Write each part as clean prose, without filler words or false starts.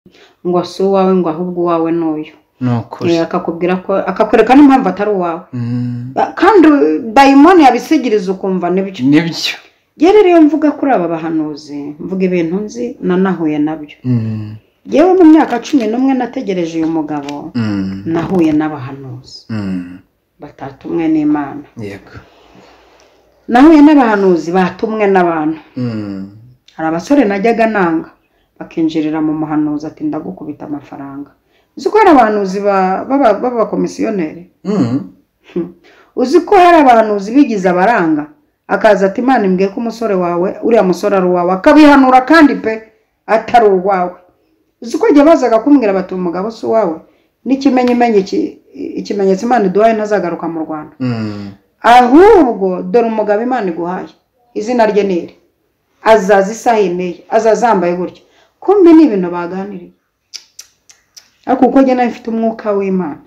ngo si uwawe ngo ahubwo uwawe n'uyu nukuri akakubwira ko akakwereka n'impamvu atari uwawe kandi dayimoni yabisigiriza ukumva nibyo rero iyo mvuga kuri aba bahanuzi mvuga ibintu nzi nanahuye nabyo yewe mu myaka 11 nategereje uyu mugabo nahuye n'abahanuzi batatumwe n'Imana yego nahuye n'abahanuzi batumwe n'abantu hari abasore najyaga nanga bakinjirira mu muhanuzi ati ndagukubita amafaranga uzi ko hari abahanuzi baba komisiyoneri uzi ko hari abahanuzi bigize abaranga akaza ati Imana imbwiye ko umusore wawe uriya musore ari uwawe akabihanura kandi pe atari uwawe uzi ko igihe bazaga kumbwira bati umugabo si uwawe ikimenyetso Imana iduhaye ntazagaruka mu Rwanda ahubwo dore umugabo Imana iguhaye izina rye niri azaza isahine azazambaye gutyo kumbe ni ibintu baganiriye ariko uko njye nawe mfite umwuka w'Imana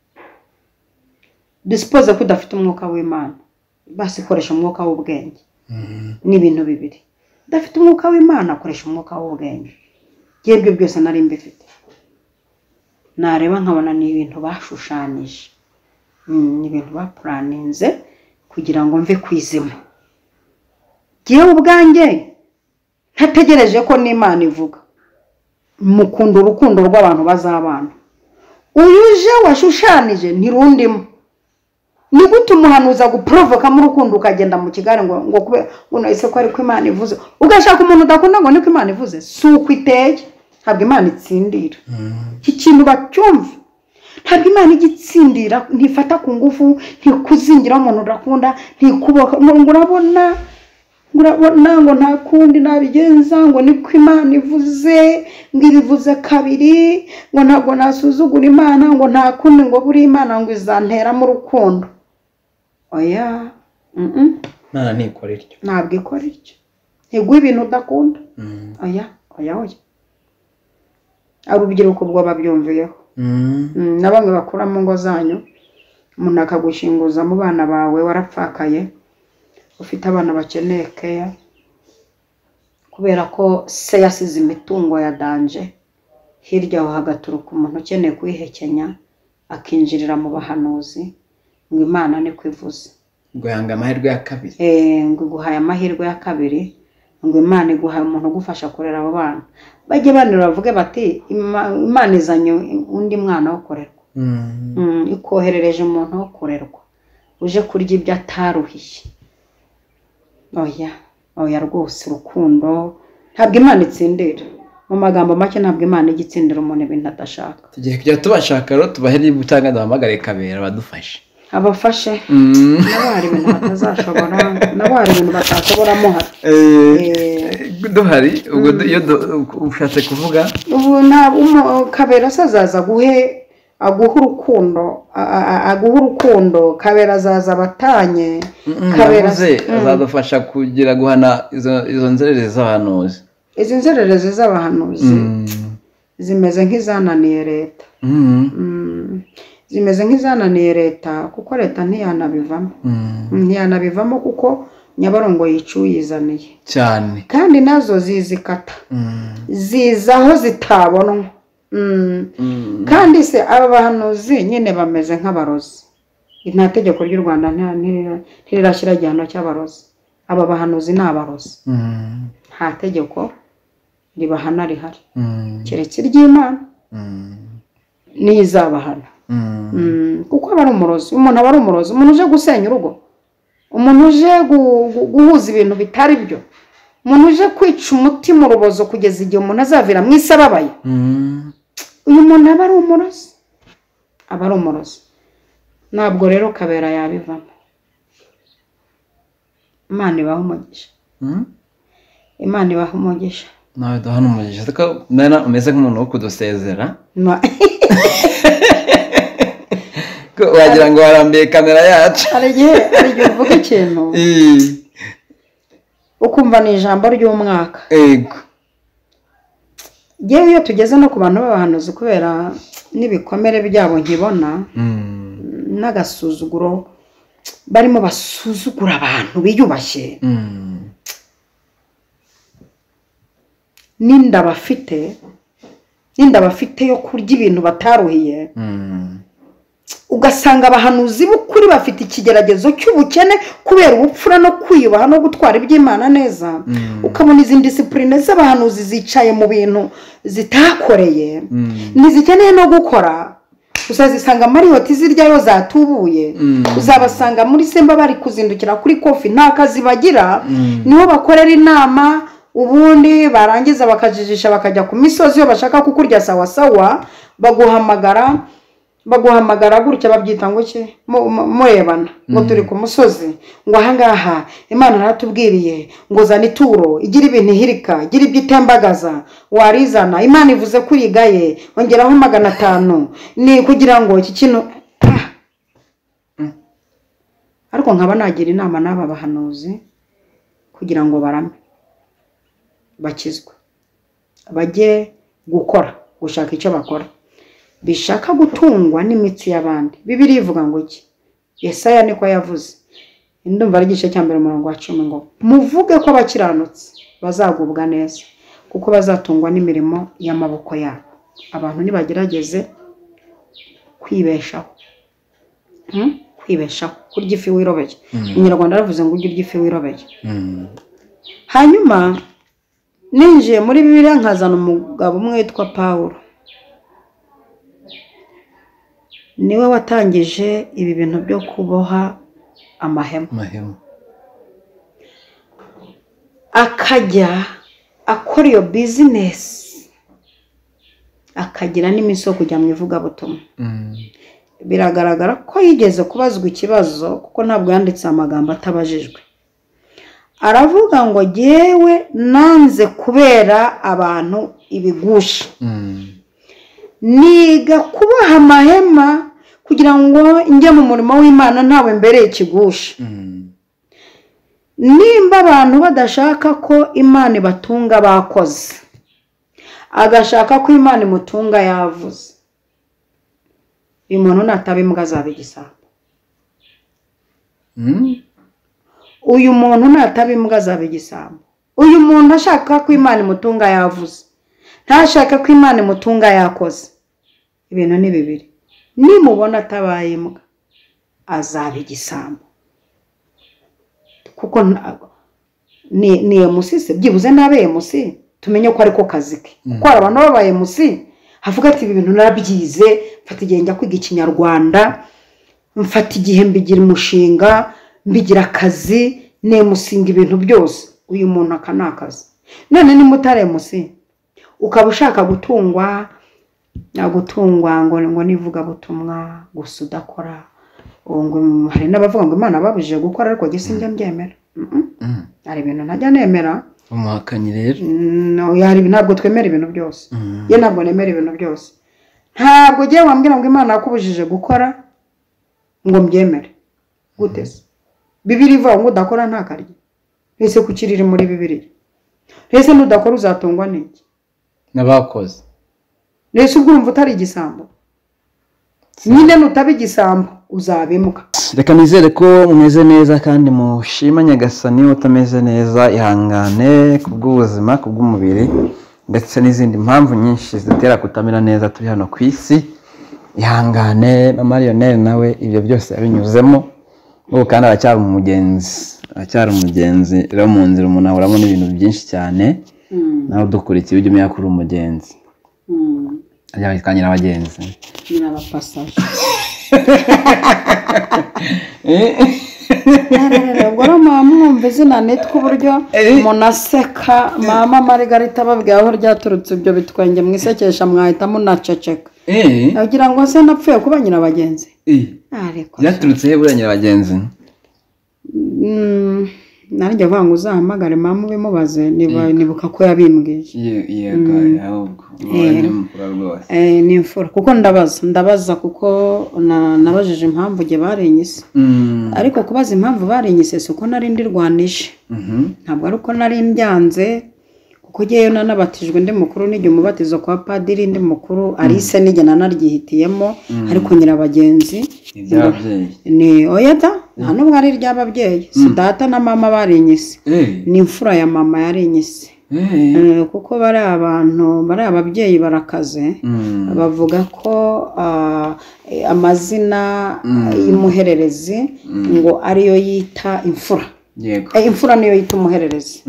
dispose ko udafite umwuka w'Imana basi koresha umwuka w'ubwenge ni ibintu bibiri udafite umwuka w'Imana akoresha umwuka w'ubwenge yebwe byose nari mbifite nareba nkabona ni ibintu bashushanyije ni ibintu baplaninze kugira ngo mve kwizima giye ubwanjye ntategereje ko n'Imana ivuga mukunda urukundo rw'abantu bazabana uyuje washushanije ntirundimo ni gute umuhanuza guprovoka mu rukundo ukagenda mu kigare ngo kube unahise ko ari ko Imana ivuze ugashaka umuntu udakunda ngo niko Imana ivuze suko iteye ntabwo Imana itsindira iki kintu bacyumva ntabwo Imana igitsindira ntifata ku ngufu ntikuzingira umuntu udakunda ntikuboka ngo urabona ngo nta kundi nabigenza ngo niko Imana ivuze ngo ibivuze kabiri ngo ntabwo nasuzugura Imana ngo nta kundi ngo buri Imana ngo izantera mu rukundo oya Imana ntikora iryo ntabwo ikora iryo ntiguha ibintu udakunda oya urubyiruko ubwo babyumviyeho na bamwe bakura mu ngo zanyu umuntu akagushinguza mu bana bawe warapfakaye ufite abana bakeneye keya kubera ko se yasize imitungo ya danje hirya aho hagaturuka umuntu ukeneye kuyihekenya akinjirira mu bahanuzi ngo Imana ni kwivuze guhanga amahirwe ya kabiri ngo guhaye amahirwe ya kabiri ngo Imana iguhaye umuntu ugufasha kurera abo bana bajye banira bavuge bati Imana izanye undi mwana wo kurerwa ikoherereje umuntu wo kurerwa uje kurya ibyo ataruhiye oya rwose urukundo ntabwo Imana itsindira mu magambo make ntabwo Imana igitsindira umuntu ibintu adashaka tugiye kujya tubashaka rero tubahere butanga duhamagare Kabera badufashe abafashe nabo hari ibintu batazashobora nabo hari ibintu batashoboramo duhari ubwo iyo ushatse kuvuga ubu nta Kabera azaza aguha urukundo Kabera azaza batanye Kabera azadufasha kugira guhana izo nzererezi z'abahanuzi izi nzererezi z'abahanuzi zimeze nk'izananiye leta zimeze nk'izananiye leta kuko leta ntiyanabivamo kuko Nyabarongo yicuyizaniye cyane kandi nazo zizikata zizaho zitabonwa kandi se aba bahanuzi nyine bameze nk'abarozi nta tegeko ry'u Rwanda ntirirashyira igihano cy'abarozi aba bahanuzi ni abarozi nta tegeko ribahana rihari keretse iry'Imana n'izabahana kuko aba ari umurozi umuntu aba ari umurozi umuntu uje gusenya urugo umuntu uje guhuza ibintu bitari byo umuntu uje kwica umutima urubozo kugeza igihe umuntu azavira mu isi ababaye uyu muntu aba ari umurozi ntabwo rero Kabera yabivamo Imana ibaha umugisha Imana ibaha umugisha nawe duhana umugisha ariko nana umeze nk'umuntu wo kudusezera wagira ngo warambiye kamera yacu hari igihe uvuga ikintu ukumva ni ijambo ry'umwaka yego yewe iyo tugeze no ku bantu b'abahanuzi kubera n'ibikomere byabo nkibona n'agasuzuguro barimo basuzugura abantu biyubashye n'inda bafite n'inda bafite yo kurya ibintu bataruhiye ugasanga abahanuzi b'ukuri bafite ikigeragezo cy'ubukene kubera ubupfura no kwiyubaha no gutwara iby'Imana neza ukabona izindi discipline z'abahanuzi zicaye mu bintu zitakoreye ntizikeneye no gukora uzazisanga muri hoti ziryayo zatubuye uzabasanga muri Semba bari kuzindukira kuri kofi nta kazi bagira niho bakorera inama ubundi barangiza bakajijisha bakajya ku misozi yo bashaka kukurya sawa sawa baguhamagara gutya babyita ngo ki murebana ngo turi ku musozi ngo ahangaha Imana naratubwiriye ngo zana ituro igira ibintu ihirika igira ibyo itembagaza warizana Imana ivuze kurigaye ongeraho 500 ni kugira ngo iki kintu ariko nkaba nagira inama n'aba bahanuzi kugira ngo barame bakizwe bajye gukora gushaka icyo bakora bishaka gutungwa n'imitsi y'abandi Bibiliya ivuga ngo iki Yesaya niko yavuze ndumva ari igice cya 10 ngo muvuge ko abakiranutsi bazagubwa neza kuko bazatungwa n'imirimo y'amaboko yabo abantu nibagerageze kwibeshaho kurya ifi wirobeye Umunyarwanda aravuze ngo urye ifi wirobeye hanyuma ninjiye muri Bibiliya nkazana umugabo umwe witwa Pawulo niwe watangije ibi bintu byo kuboha amahema akajya akora iyo business akagira n'imisoko kujya mu ivugabutumwa biragaragara ko yigeze kubazwa ikibazo kuko ntabwo yanditse amagambo atabajijwe aravuga ngo yewe nanze kubera abantu ibigusha niga kubaha amahema kugira ngo njye mu murimo w'Imana ntawe mbereye ikigusha nimba abantu badashaka ko Imana ibatunga bakoze agashaka ko Imana imutunga yavuze uyu muntu nataba imbwa azaba igisambo uyu muntu nataba imbwa azaba igisambo uyu muntu ashaka ko Imana imutunga yavuze ntashaka ko Imana imutunga yakoze ibintu ni bibiri nimubona atabaye imbwa azaba igisambo kuko ni emusisi byibuze nabeye musi tumenye ko ariko kazi ke kuko abantu babaye musi havuga ati ibi bintu narabyize mfata igihe njya kwiga Ikinyarwanda mfata igihe mbigira umushinga mbigira akazi nemusinga ibintu byose uyu muntu akanakaza none ni mutare musi ukaba ushaka gutungwa ngo nivuga butumwa gusa udakora ngo hari n'abavuga ngo Imana babujije gukora ariko gise njya mbyemera ari ibintu ntajya nemera umuhakanyi rero no yari ntabwo twemera ibintu byose ye ntabwo nemera ibintu byose ntabwo giye wambwira ngo Imana yakubujije gukora ngo mbyemere gutese Bibiliya ivuga ngo udakora ntakarye ese kukirira muri Bibiliya ese nudakora uzatungwa n'iki n'abakoze Nese ubwo urumva utari igisambo nyine nutaba igisambo uzabimuka reka nizere ko mumeze neza kandi mushima Nyagasani utameze neza ihangane kubw'ubuzima kubw'umubiri ndetse n'izindi mpamvu nyinshi zitera kutamera neza turi hano ku isi ihangane Mama Lionel nawe ibyo byose yabinyuzemo ubu kandi aracyari umugenzi rero mu nzira umuntu ahoramo n'ibintu byinshi cyane nawe dukurikiye ujye umenya ko uri umugenzi ajya kanyira abagenzi n'abapasaje ubwo mama mwumva izina nitwa uburyo munaseka mama Margarita babwiye aho ryaturutse ibyo bitwenge mwisekesha mwahita munaceceka agira ngo se napfuye kuba nyina abagenzi byaturutse he buriya nyirabagenzi nanjye vuga ngo uzahamagare mama ubimubaze nibuka ko yabimbwiye ni imfura kuko ndabaza kuko nabajije impamvu ge barenyise ariko kubaza impamvu barenyise si uko nari ndirwanije ntabwo ari uko nari ndyanze kuko ngewe nanabatijwe ndi mukuru n'igihe umubatizo kwa padiri ndi mukuru Alice nige nanaryihitiyemo ariko nyirabagenzi ni oyeda nta nubwo ari ry'ababyeyi si data na mama barenyise ni imfura ya mama yarenyise kuko bari ababyeyi barakaze bavuga ko amazina y'umuhererezi ngo ariyo yita imfura. Imfura niyo yita umuhererezi.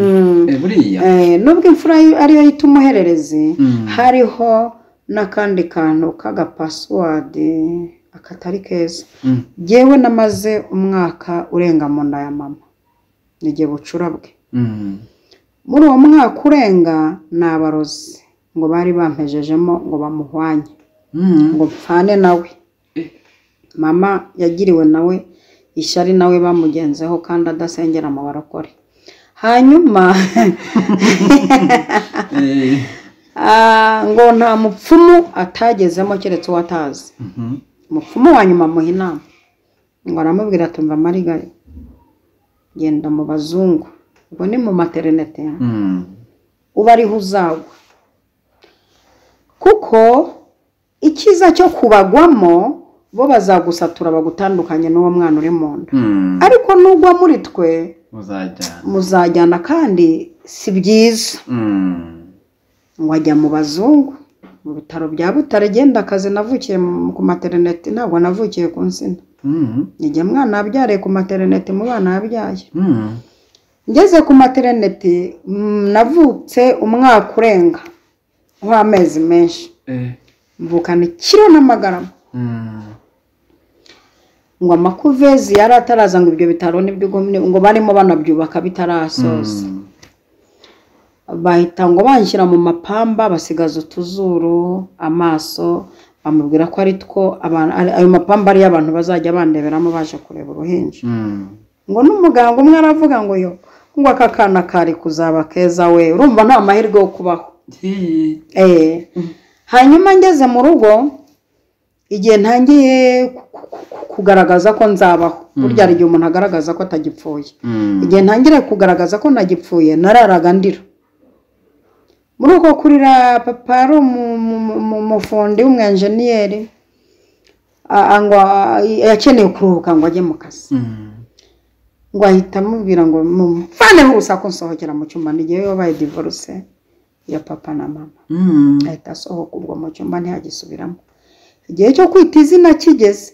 Nubwo imfura ariyo yita umuhererezi hariho n'akandi kantu k'agapasiwadi akatari keza. Yewe namaze umwaka urenga mu nda ya mama n'igihe bucura bwe. Muri uwo mwaka urenga ni abarozi ngo bari bampejejemo ngo bamuhwanye ngo mpfane nawe. Mama yagiriwe nawe ishyari nawe bamugenzeho kandi adasengera mu barokore. Hanyuma ngo nta mupfumu atagezemo keretse uwatazi. Umupfumu wa nyuma amuha inama ngo aramubwira ati mva Marigari genda mu bazungu ubwo ni mu maternete uba ariho uzagwa, kuko ikiza cyo kubagwamo bo bazagusatura bagutandukanye n'uwo mwana uri mu nda, ariko nugwa muri twe muzajyana kandi si byiza. Ngo ajya mu bazungu mu bitaro bya Butare. Genda akazi navukiye ku maternete, ntabwo navukiye ku nsina. Nijye mwana yabyariye ku maternete mu bana yabyaye. Ngeze ku maternete navutse umwaka urenga w'amezi menshi, mvukana ikiro n'amagarama. Ngo amakuvezi yari ataraza ngo ibyo bitaro nibyo ngo barimo banabyubaka bitarasoza. Bahita ngo banshyira mu mapamba basigaza utuzuru amaso, bamubwira ko ari two ayo mapamba ari abantu bazajya bandeberamo baje kureba uruhinja. Ngo n'umuganga umwe aravuga ngo yo ngo aka kana kari kuzaba keza we, urumva nta mahirwe yo kubaho. Hanyuma ngeze mu rugo igihe ntangiye kugaragaza ko nzabaho, burya ari igihe umuntu agaragaza ko atagipfuye. Igihe ntangire kugaragaza ko nagipfuye nararaga ndira. Muri uko kurira papa ari umufundi w'umwenjeniyeri ngo yakeneye kuruhuka ngo ajye mu kazi. Ngo ahita amubwira ngo mfane urusa ko nsohokera mu cyumba. N'igihe yabaye divorce ya papa na mama, ahita asohoka ubwo mu cyumba ntiyagisubiramo. Igihe cyo kwita izina kigeze,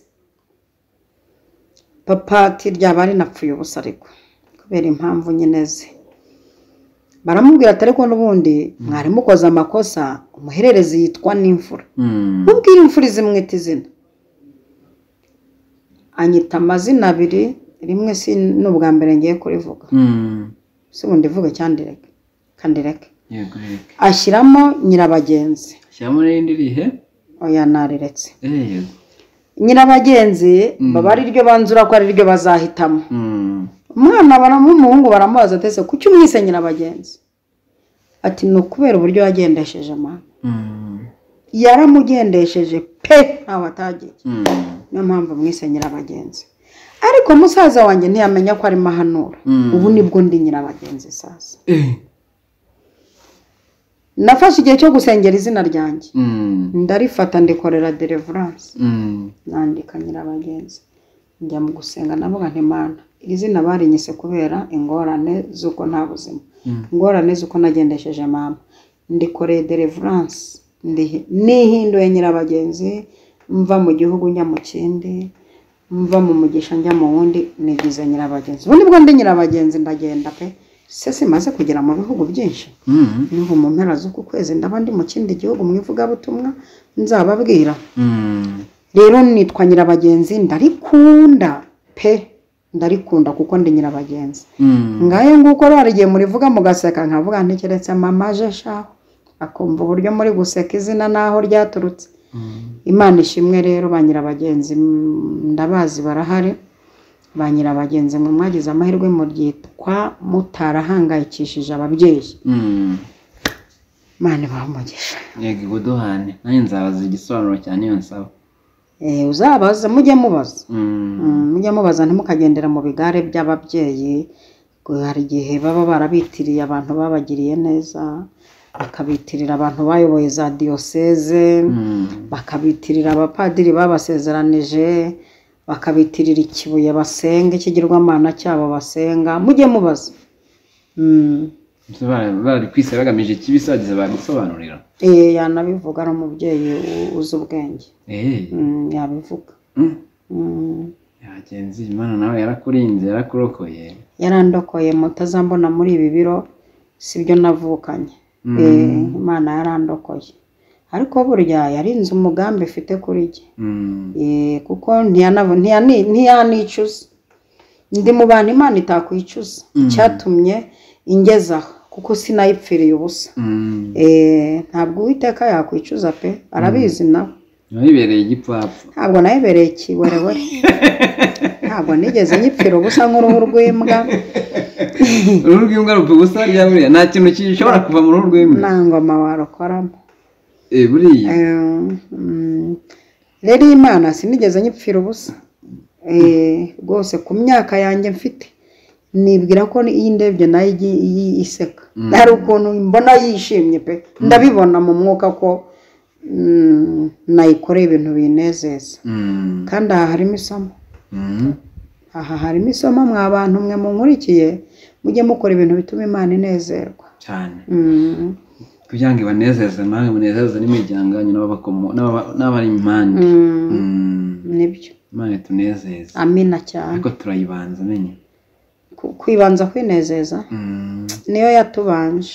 papa ati ryaba rinapfuye ubusa ariko kubera impamvu nyine ze. Baramubwira ati ariko n'ubundi mwari mukoze amakosa, umuhererezi yitwa n'imfura. Mubwire imfura izimwita izina. Anyita amazina abiri, rimwe si n'ubwa mbere ngiye kurivuga. Si ubundi vuga cyandireke kandireke. Ashyiramo Nyirabagenzi. Ashyiramo n'irindi rihe? Oya nariretse. Nyirabagenzi baba ari ryo banzura ko ari ryo bazahitamo. Umwana baramuhungu baramubaza ati se kuki umwise Nyirabagenzi? Ati no kubera uburyo yagendesheje mama. Yaramugendesheje pe ntawe atagiye. Niyo mpamvu mwise Nyirabagenzi. Ariko musaza wanjye ntiyamenya ko ari mahanura. Ubu nibwo ndi Nyirabagenzi sasa. Nafashe igihe cyo gusengera izina ryanjye. Ndarifata ndikorera deliverance. Nandika Nyirabagenzi. Njya mu gusenga navuga nti Mana, iri zina barinyise kubera ingorane z'uko nta buzima. Ingorane z'uko nagendesheje mama. Ndikoreye deliverance. Nihinduye Nyirabagenzi, mva mu gihugu njya mu kindi, mva mu mugisha njya mu wundi, nigize Nyirabagenzi. Ubu nibwo ndi Nyirabagenzi ndagenda pe. Se simaze kugera mu bihugu byinshi. Niho mu mpera z'uku kwezi ndaba ndi mu kindi gihugu mu ivugabutumwa nzababwira. Rero nitwa Nyirabagenzi, ndarikunda pe, ndarikunda kuko ndi Nyirabagenzi. Ngaye nguko barigiye muri vuga mugaseka nkavuga ntekeretse mama aje shaho akumva uburyo muri guseka izina naho ryaturutse. Imana ishimwe rero ba Nyirabagenzi ndabazi barahari. Ba Nyirabagenzi mwe mwagize amahirwe mu ryitwa mutarahangayikishije ababyeyi. Mane bamugisha. Yego guduhane nanjye nzabaza igisobanuro cyane iyo nsaba. Uzabaza mujye mubaza. Mujye mubaza ntimukagendera mu bigare by'ababyeyi. Hari igihe baba barabitiriye abantu babagiriye neza, bakabitirira abantu bayoboye za diocese, bakabitirira abapadiri babasezeranije, bakabitirira ikibuye basenga, ikigirwamana cyabo basenga. Mujye mubaza. bari kwise bagamije ikibi bagize babisobanurira yanabivuga ari umubyeyi uzi ubwenge yabivuga yagenzi Imana nawe yarakurinze yarakurokoye yarandokoye mutazambona muri ibi biro sibyo navukanye Imana yarandokoye ariko burya yarinze umugambi ifite kuri jye kuko ntiyanicuza ndi mu bantu Imana itakwicuza cyatumye ingezaho kuko sinayipfiriye ubusa ntabwo Uwiteka yakwicuza pe arabizi nawe nayibereye igipfapfa ntabwo nayibereye ikiwerewere ntabwo nigeze nyipfira ubusa nk'uruhu rw'imbwa uruhu rw'imbwa rupfa ubusa ryaburiya nta kintu gishobora kuva mu ruhu rw'imbwa nta ngoma warukoramo buriya rero Imana sinigeze nyipfira ubusa rwose ku myaka yanjye mfite nibwira ko iyi ndebye nayo iseka hari ukuntu mbona yishimye pe ndabibona mu mwuka ko nayikoreye ibintu binezeza kandi aha harimo isomo mwa bantu mwe munkurikiye mujye mukora ibintu bituma Imana inezerwa cyane kugira ngo ibanezeze nawe munezeze n'imiryango yanyu n'abari impande nibyo Imana tunezeze amina cyane ariko turayibanza menye kwibanza kwinezeza niyo yatubanje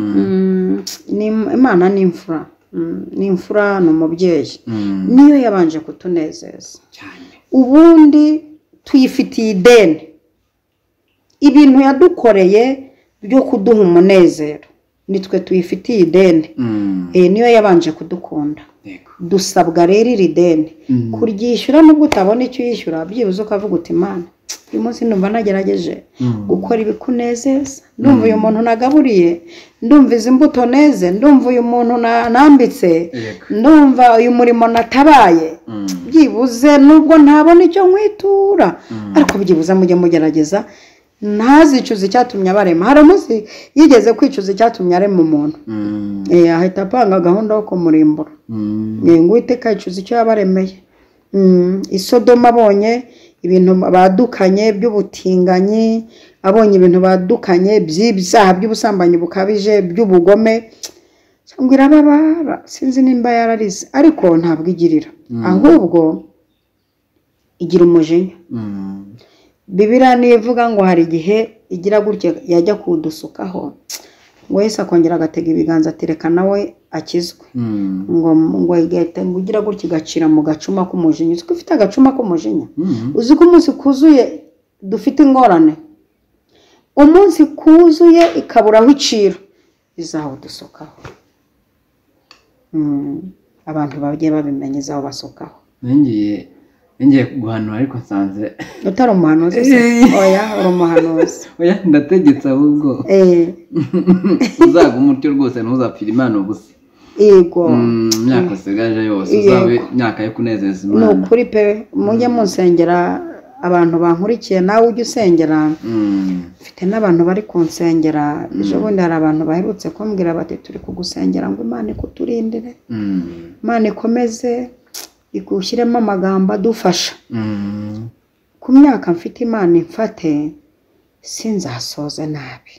Imana ni imfura ni umubyeyi niyo yabanje kutunezeza ubundi tuyifitiye ideni ibintu yadukoreye byo kuduha umunezero nitwe tuyifitiye ideni niyo yabanje kudukunda dusabwa rero iri deni kuryishyura nubwo utabona icyo yishyura byibuze ukavuga uti Imana uyu munsi ndumva nagerageje gukora ibikunezeza ndumva uyu muntu nagaburiye ndumva izi mbuto neze ndumva uyu muntu nambitse ndumva uyu murimo natabaye byibuze nubwo ntabona icyo nkwitura ariko byibuze mujye mugerageza ntazicuza icyatumye abarema hari umunsi yigeze kwicuza icyatumye arema umuntu ahita apanga gahunda yo kumurimbura ngo Uwiteka yicuza icyo yabaremeye Isodoma abonye ibintu badukanye by'ubutinganyi abonye ibintu badukanye by'ibyaha by'ubusambanyi bukabije by'ubugome cyangwa irababara sinzi nimba yararize ariko ntabwo igirira ahubwo igira umujinya Bibiliya nivuga ngo hari igihe igira gutya yajya kudusukaho ngo Yesu akongera agatega ibiganza atereka nawe akizwe ngo igahita ngo ugira gutya igacira mu gacuma k'umujinya uzi ko ufite agacuma k'umujinya uzi ko umunsi kuzuye dufite ingorane umunsi kuzuye ikaburaho iciro izawudusukaho abantu bagiye babimenya izawubasukaho ngiye guhanura ariko nsanze utari umuhanuzi oya uri umuhanuzi oya ndategetse ahubwo uzaguma utyo rwose ntuzapfira Imana ubusa yego imyaka usigaje yose uzabe imyaka yo kunezeza Imana ni ukuri pe mujye munsengera abantu bankurikiye nawe ujye usengera mfite n'abantu bari kunsengera ejo bundi hari abantu baherutse kumbwira bati turi kugusengera ngo Imana ikuturindire Imana ikomeze igushyiremo amagambo adufasha ku myaka mfite Imana imfate sinzasoze nabi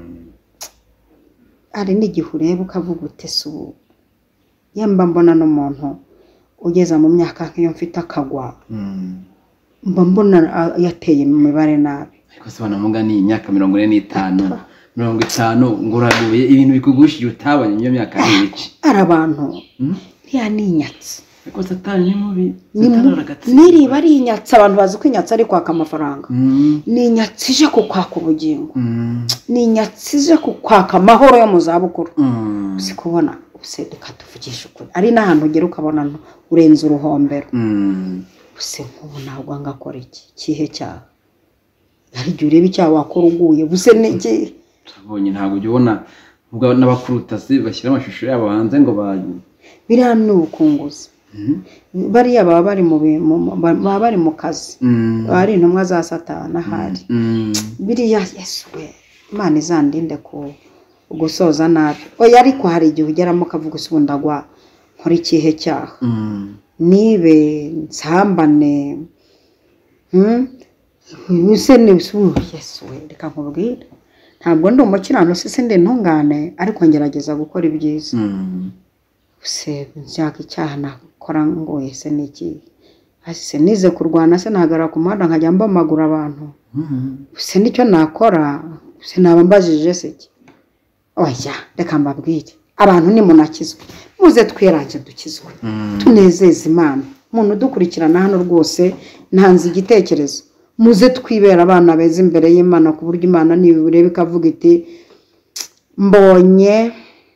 hari n'igihe ureba ukavuga uti subu yamba mbona n'umuntu ugeza mu myaka nk'iyo mfite akagwa mba mbona yateye mu mibare nabi ariko se banamuga ni imyaka 45 50 nguraguye ibintu bikugushije utabanye iyo myaka n'iki ari abantu ntiyaninyatse ariko Satani ni mubi niriba ari inyatse abantu bazi ko inyatse ari kwaka amafaranga ni inyatse ije kukwaka ubugingo ni inyatse ije kukwaka amahoro yo mu zabukuru uzi kubona usedeka tuvugisha ukuri ari n'ahantu ugera ukabona urenze uruhombero use nk'ubu ntabwo ngakora iki kihe cyaha hari igihe ureba icyaha wakora uguye buse n'iki tubonye ntabwo ujya ubona ubwo n'abakurutasi bashyira amashusho yabo hanze ngo biriya ni ubukunguzi bariya baba bari mu kazi baba ari intumwa za Satani ahari biriya Yesu we Imana izandinde gusoza nabi oya ariko hari igihe ugeramo ukavuga usubu ndagwa nkora ikihe cyaha nibe nsambane use n'usubu Yesu we reka nkubwire ntabwo ndi umukiranutsi sindi intungane ariko ngerageza gukora ibyiza se nshaka icyaha nakora ngo ese niki ase nize kurwana se nahagarara ku muhanda nkajya mbamagura abantu se nicyo nakora se nabambajije se ki oya reka mbabwire abantu ni munakizwe muze twiranje dukizwe tunezeze Imana umuntu udukurikirana hano rwose ntanze igitekerezo muze twibera abana beza imbere y'Imana ku buryo Imana nibirebe ikavuga iti mbonye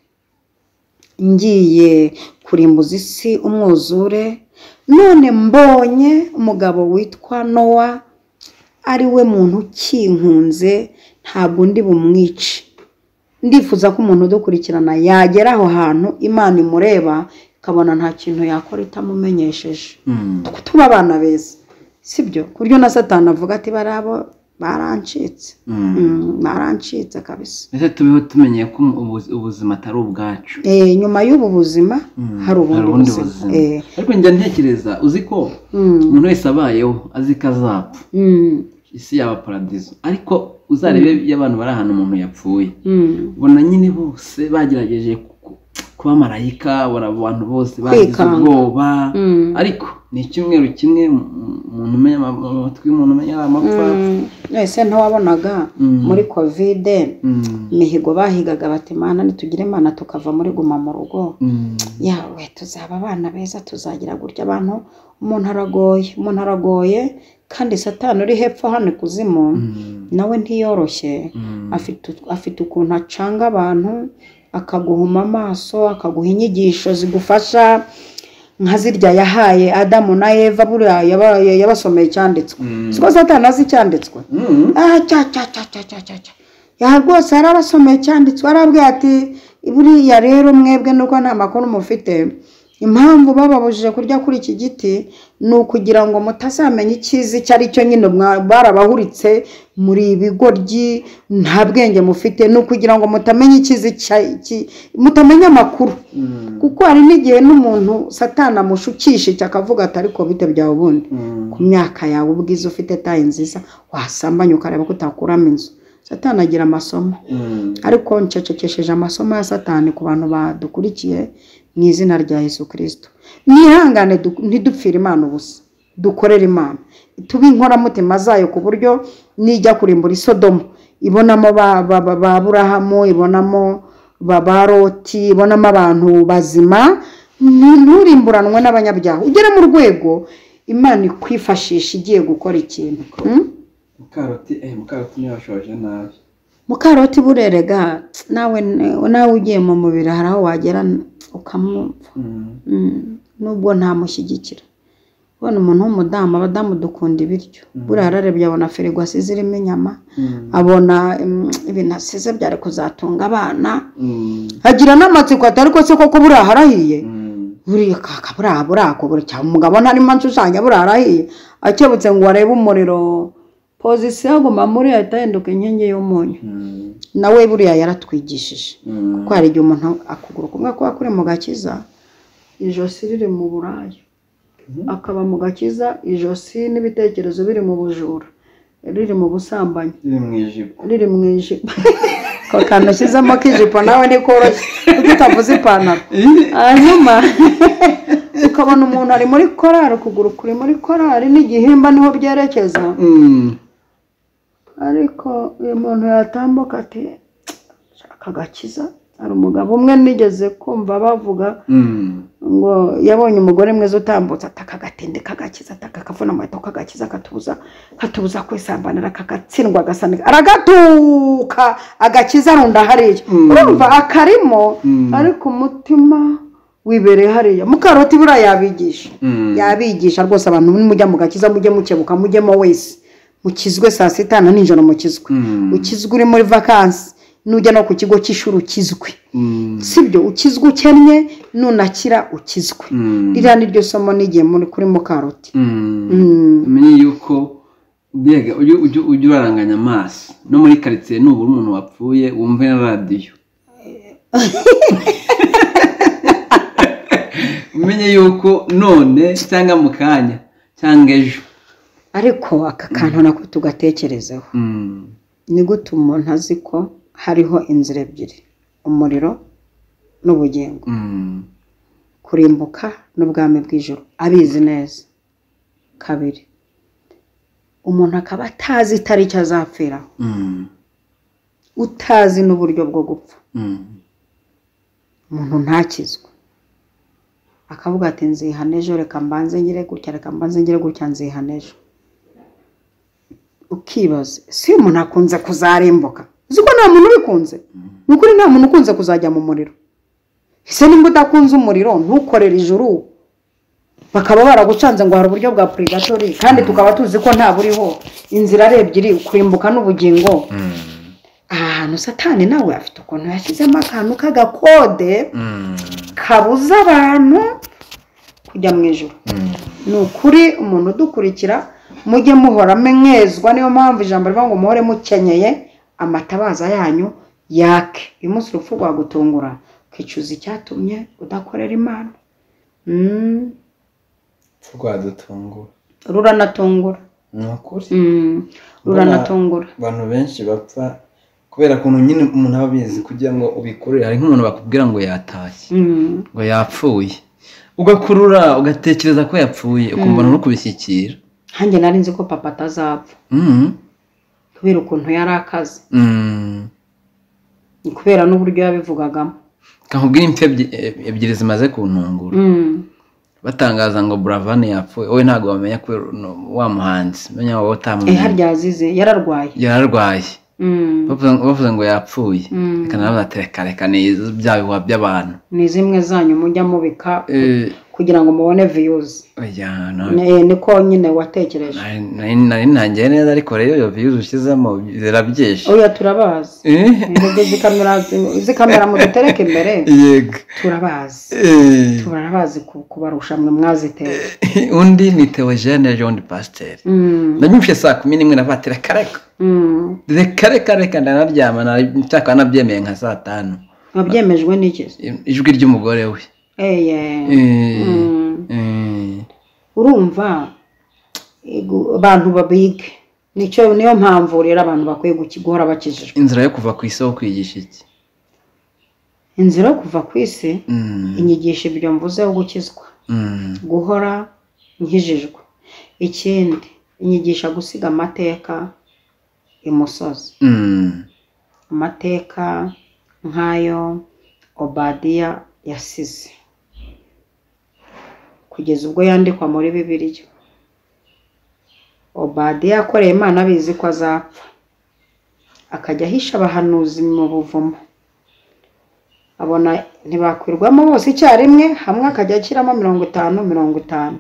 ngiye kurimbuza isi umwuzure none mbonye umugabo witwa Nowa ari we muntu ukinkunze ntabwo ndi bumwice ndifuza ko umuntu udukurikirana yagera aho hantu Imana imureba ikabona nta kintu yakora itamumenyesheje tuba abana beza sibyo kuryo na Satani avuga ati barabo barancitse barancitse kabisa ese tubeho tumenye ko ubuzima atari ubwacu nyuma y'ubu buzima hari ubundi buzima ariko njya ntekereza uzi ko umuntu wese abayeho azi ko azapfa isi yaba paradizo ariko uzarebe y'abantu bari ahantu umuntu yapfuye ubona nyine bose bagerageje kuba marayika abantu bose bagize ubwoba ariko ni icyumweru kimwe umuntu umenya amatwi umuntu umenya amapfa ese ntawabonaga muri covid mihigo bahigaga bati Mana nitugire Imana tukava muri guma mu rugo yawe tuzaba abana beza tuzagira gutya abantu umuntu aragoye kandi Satani uri hepfo hano kuzimu nawe ntiyoroshye afite ukuntu acanga abantu akaguhuma amaso akaguha inyigisho zigufasha nka zirya yahaye Adamu na Eva buriya yabasomeye cyanditswe siko Satani azi cyanditswe rwose arabasomeye cyanditswe arabwira ati buriya rero mwebwe nuko nta makuru mufite impamvu bababujije kurya kuri iki giti ni ukugira ngo mutazamenya icyiza icyo ari cyo nyine barabahuritse muri ibigoryi nta bwenge mufite ni ukugira ngo mutamenya icyiza mutamenya amakuru kuko hari n'igihe n'umuntu Satani amushukisha akavuga ati ariko bite byawe ubundi ku myaka yawe ubwiza ufite tayi nziza wasambanya ukareba ko utakuramo inzu Satani agira amasomo ariko ncecekesheje amasomo ya Satani ku bantu badukurikiye mu izina rya Yesu Kristo nihangane ntidupfire Imana ubusa dukorera Imana tuba inkoramutima zayo ku buryo nijya kurimbura Sodomu ibonamo ba Aburahamu ibonamo ba Loti ibonamo abantu bazima nturimburanwe n'abanyabyaha ugere mu rwego Imana ikwifashisha igiye gukora ikintu mukaroti ntiyashoje nabi mukaroti burerega nawe ugiye mu mubiri hari aho wagera ukamwumva nubwo ntamushyigikira ubona umuntu w'umudamu abadamu dukunda ibiryo buriya ararebye abona firigo asize irimo inyama abona ibintu asize byari kuzatunga abana agira n'amatsiko atari ko se koko buriya harahiye buriya kaka buriya cyangwa umugabo ntarimo nshushanya buriya harahiye akebutse ngo arebe umuriro pozisiyo aguma muri ahita ahinduka inkingi y'umunyu nawe buriya yaratwigishije kuko hari igihe umuntu akuguru kumwe kuba kuri mu gakiza ijosi riri mu buraya akaba mu gakiza ijosi n'ibitekerezo biri mu bujura riri mu busambanyi riri mu ijipo ko kantu ushyizemo k'ijipo nawe ni koroshye kuko utavuze ipantaro hanyuma ukabona umuntu ari muri korari ukuguru kuri muri korari n'igihimba niho byerekeza ariko uyu muntu yatambuka ati akagakiza hari umugabo umwe nigeze kumva bavuga ngo yabonye umugore mwiza utambutse atakagatende kagakiza atakakavuna amato kagakiza katubuza kwisambanira kagatsindwa agasanika aragatuka agakiza arunda hariya urumva akarimo ariko umutima wibereye hariya mukaroti buriya yabigisha rwose abantu mujya mu gakiza mujye mukebuka mujyemo wese mukizwe saa sita na nijoro mukizwe ukizwe uri muri vakansi nujya no ku kigo cy'ishuri ukizwe sibyo ukizwe ukennye nunakira ukizwe ririya ni ryo somo n'igihe kuri mukaroti umenye yuko mbega ujya uraranganya amaso no muri karitsiye nubura umuntu wapfuye wumve na radiyo umenye yuko none cyangwa mu kanya cyangwa ejo ariko aka kantu nako tugatekerezaho ni gute umuntu azi ko hariho inzira ebyiri, umuriro n'ubugingo, kurimbuka n'ubwami bw'ijuru, abizi neza. Kabiri, umuntu akaba atazi itariki azapfiraho, utazi n'uburyo bwo gupfa, umuntu ntakizwe, akavuga ati nzihana ejo, reka mbanze ngire gutya, reka mbanze ngire gutya, nzihana ejo. Ukibaza, si umuntu akunze kuzarimbuka? Uzi ko nta muntu ubikunze? Ni ukuri nta muntu ukunze kuzajya mu muriro. Ese nimba udakunze umuriro ntukorere ijuru, bakaba baragucanze ngo hari uburyo bwa purgatori, kandi tukaba tuzi ko nta buriho. Inzira ari ebyiri, kurimbuka n'ubugingo. Ahantu Satani nawe afite ukuntu yashyizemo akantu k'agakode kabuza abantu kujya mu ijuru. Ni ukuri umuntu udukurikira mujye muhora mwezwa, niyo mpamvu ijambo rivuga ngo muhore mukenyeye amatabaza yanyu yake. Uyu munsi urupfu rwagutungura, ukicuza icyatumye udakorera Imana. Rwadutungura, ruranatungura. ni ukuri. Ruranatungura. Abantu benshi bapfa kubera ukuntu nyine umuntu aba abizi kugira ngo ubikorere. Hari nk'umuntu bakubwira ngo yatashye, ngo yapfuye, ugakurura ugatekereza ko yapfuye, ukumva no kubishyikira. Hanjye nari nzi ko papa atazapfa, kubera ukuntu yari akaze, kubera n'uburyo yabivugagamo. Kakubwira impfu ebyiri zimaze kuntungura. Batangaza ngo Buravani yapfuye, wowe ntabwo wamenya ko wa muhanzi, menya wowe utamumenye. Harya azize yararwaye. Bavuze ngo yapfuye, reka nabaza reka ni bya bihuha by'abantu, ni zimwe zanyu mujya mubika kugira ngo mubone views. Niko nyine watekereje. Nari ntangiye neza, ariko rero iyo views ushyizemo zirabyeshe. Oya turabazi, zikamera mu dutereke imbere. Yego turabazi kubarusha mwe mwaziteye. Undi ni Theogene John Pasteur. Nanyumvise saa 11 navatira reka ndanaryama, nshaka nabyemeye nka saa 5. Wabyemejwe n'iki? Ijwi ry'umugore we. Urumva abantu babige, niyo mpamvu rero abantu bakwiye guhora bakijijwe. Inzira yo kuva ku isi aho kwigisha iki? Inzira yo kuva ku isi, inyigisha ibyo mvuze yo gukizwa, guhora nkijijwe. Ikindi, inyigisha gusiga amateka imusozi, amateka nk'ayo Obadiya yasize kugeza ubwo yandikwa muri Bibiliya. Obadiya yakoreye Imana abizi ko azapfa, akajya ahisha abahanuzi mu buvumo, abona ntibakwirwamo bose icyarimwe, hamwe akajya akiramo 50.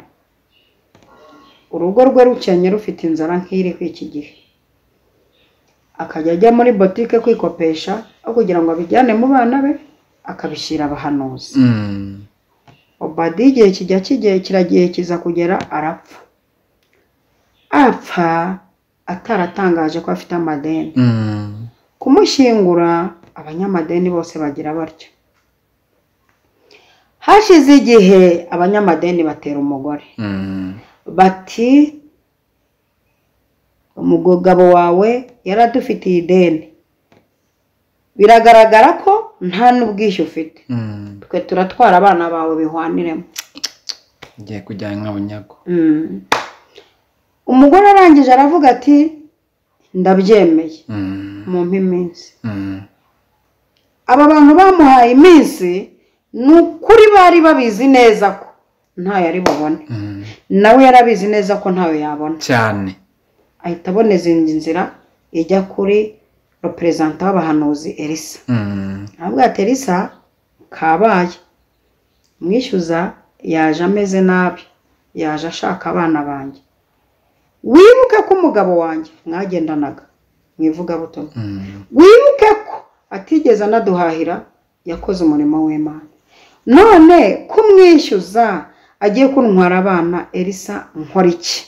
Urugo rwe rukenye rufite inzara nk'iri kw'iki gihe, akajya ajya muri botike kwikopesha aho kugira ngo abijyane mu bana be, akabishyira abahanuzi. Obadiya igihe kiragiye kiza kugera arapfa. Apfa ataratangaje ko afite amadeni. Kumushyingura abanyamadeni bose bagira batyo. Hashize igihe abanyamadeni batera umugore, bati umugabo wawe yaradufitiye ideni, biragaragara ko nta n'ubwishyu ufite, twe turatwara abana bawe bihwaniremo. Ngiye kujyana nk'abunyago. Umugore arangije aravuga ati ndabyemeye, mumpe iminsi. Aba bantu bamuhaye iminsi, ni ukuri bari babizi neza ko ntayo ari bubone, nawe yarabizi neza ko ntayo yabona cyane. Ahita aboneza inzira ijya kuri representa w'abahanuzi Elisa. Aravuga ati Elisa kabaye, mwishyuza yaje ameze nabi, yaje ashaka abana banjye, wibuke ko umugabo wanjye mwagendanaga mwivuga butumwa, wibuke ko atigeze anaduhahira, yakoze umurimo w'Imana, none kumwishyuza agiye kuntwara abana. Elisa nkora iki?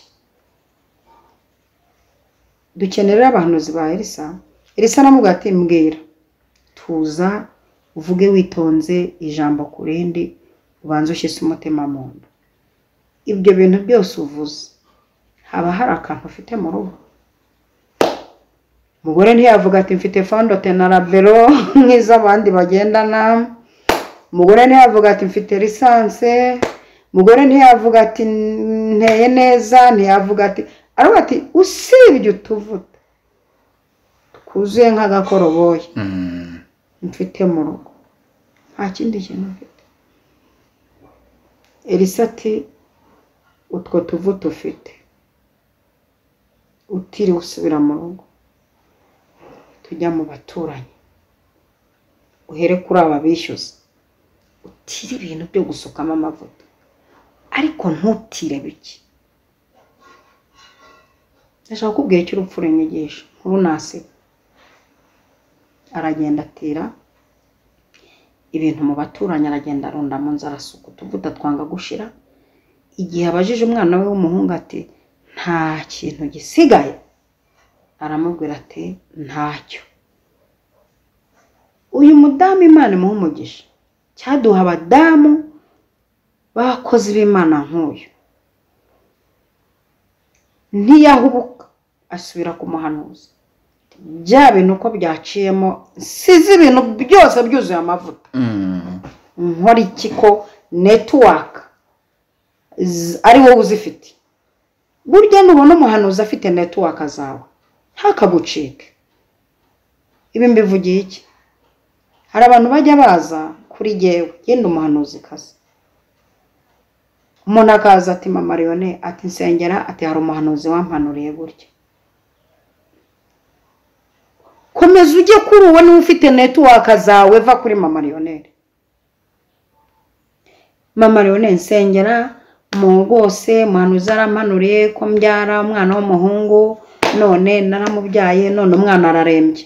Dukenera abahanuzi ba Elisa. Elisa aramubwira ati mbwira, tuza uvuge witonze ijambo ku rindi, ubanze ushyise umutima mu nda. Ibyo bintu byose uvuze haba hari akantu ufite mu rugo. umugore ntiyavuga ati mfite fondote na rabero nk'iz'abandi bagendana, umugore ntiyavuga ati mfite lisanse, umugore ntiyavuga ati nteye neza, ntiyavuga ati aravuga ati usibye utuvuta twuzuye nk'agakoroboyi mfite mu rugo, nta kindi kintu mfite. Elisa ati utwo tuvuta ufite utiriwe usubira mu rugo, tujya mu baturanyi uhere kuri aba bishyuza, utire ibintu byo gusukamo amavuta ariko ntutire bike. Ndashaka kubwira icyo urupfu runyigisha nkuru nasiba. Aragenda atira ibintu mu baturanyi, aragenda arunda mu nzu arasuka utuvuta twanga gushira. Igihe abajije umwana we w'umuhungu ati nta kintu gisigaye, aramubwira ati ntacyo. Uyu mudamu Imana imuha umugisha, cyaduha abadamu bakoze b'Imana nk'uyu. Ntiyahubuka asubira ku muhanuzi, bya bintu uko byaciyemo size ibintu byose byuzuye amavuta, nkora iki ko network ari wowe uzifite. Burya nubona umuhanuzi afite network zawe ntakagucike. Ibi mbivugiye iki? Hari abantu bajya baza kuri jewe genda umuhanuzi kazi, umuntu akaza ati mama Marione ati nsengera ati hari umuhanuzi wampanuriye gutya. Komeza ujye kuri uwo niwe ufite network zawe, va kuri mama Marione. Mama Marione nsengera mu rwose umuhanuzi arampanuriye ko mbyara umwana w'umuhungu, none naramubyaye none umwana ararembye.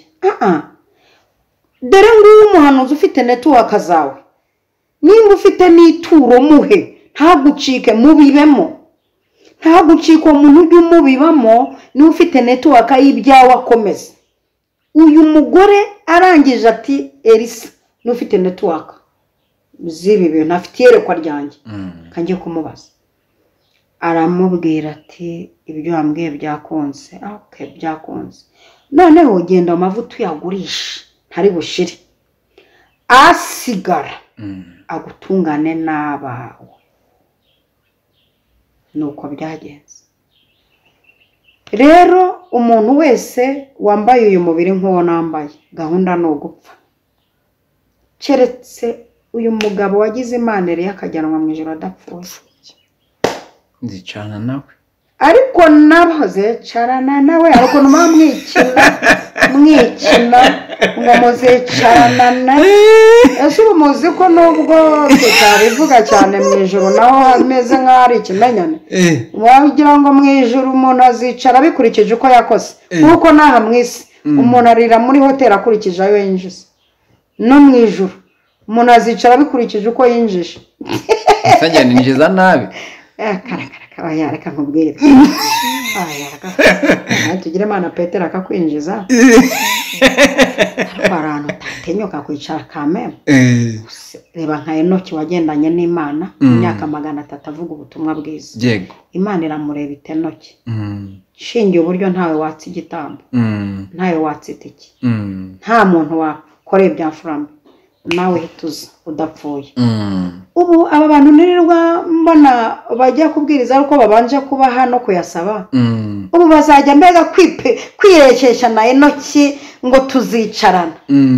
Dore nguyu umuhanuzi ufite network zawe, nimba ufite n'ituro muhe, ntagucike mubibemo, ntagucike umuntu ujye umubibamo, niwe ufite network y'ibyawe akomeza. Uyu mugore arangije ati Elisa niwe ufite network zibi bintu, afite yerekwa ryanjye. Kangiye kumubaza, aramubwira ati ibyo wambwiye byakonse. Okay, byakonse, noneho genda amavuta uyagurisha ntari bushire, asigara agutungane n'abawe. Nuko byagenze. Rero umuntu wese wambaye uyu mubiri nk'uwo nambaye, gahunda no gupfa. Keretse uyu mugabo wagize Imana yari yakajyanwa mu ijoro adapfuye. Nzicana nawe. Ariko nabaze carana nawe, ariko numa mwikina ngo muzicarana nawe. Ese umuzi ko nubwo tutabivuga cyane mu ijoro naho hameze nk'ari ikimenyane, wagira ngo mu ijoro umuntu azicara bikurikije uko yakoze, nkuko naha mwisi umuntu arira muri hoteli akurikije ayo yinjiza. No mu ijoro umuntu azicara bikurikije uko yinjije. Sajya ninjiza nabi. Karakara reka nkubwire. Tugire Imana Petero akakwinjiza. Abantu tatenyoka kwicara kameme. Reba nka Enoki wagendanye n'Imana imyaka 300 avuga ubutumwa bwiza. Yego. Imana iramureba Enoki. Shingiye uburyo ntawe watsi igitambo, ntawe watsi itiki, nta muntu wakoreye bya furambe, nawe hituza udapfuye. Ubu aba bantu nirirwa mbona bajya kubwiriza ariko babanje kuba hano kuyasaba. Ubu bazajya mbega kwirekesha na Enoki ngo tuzicarana.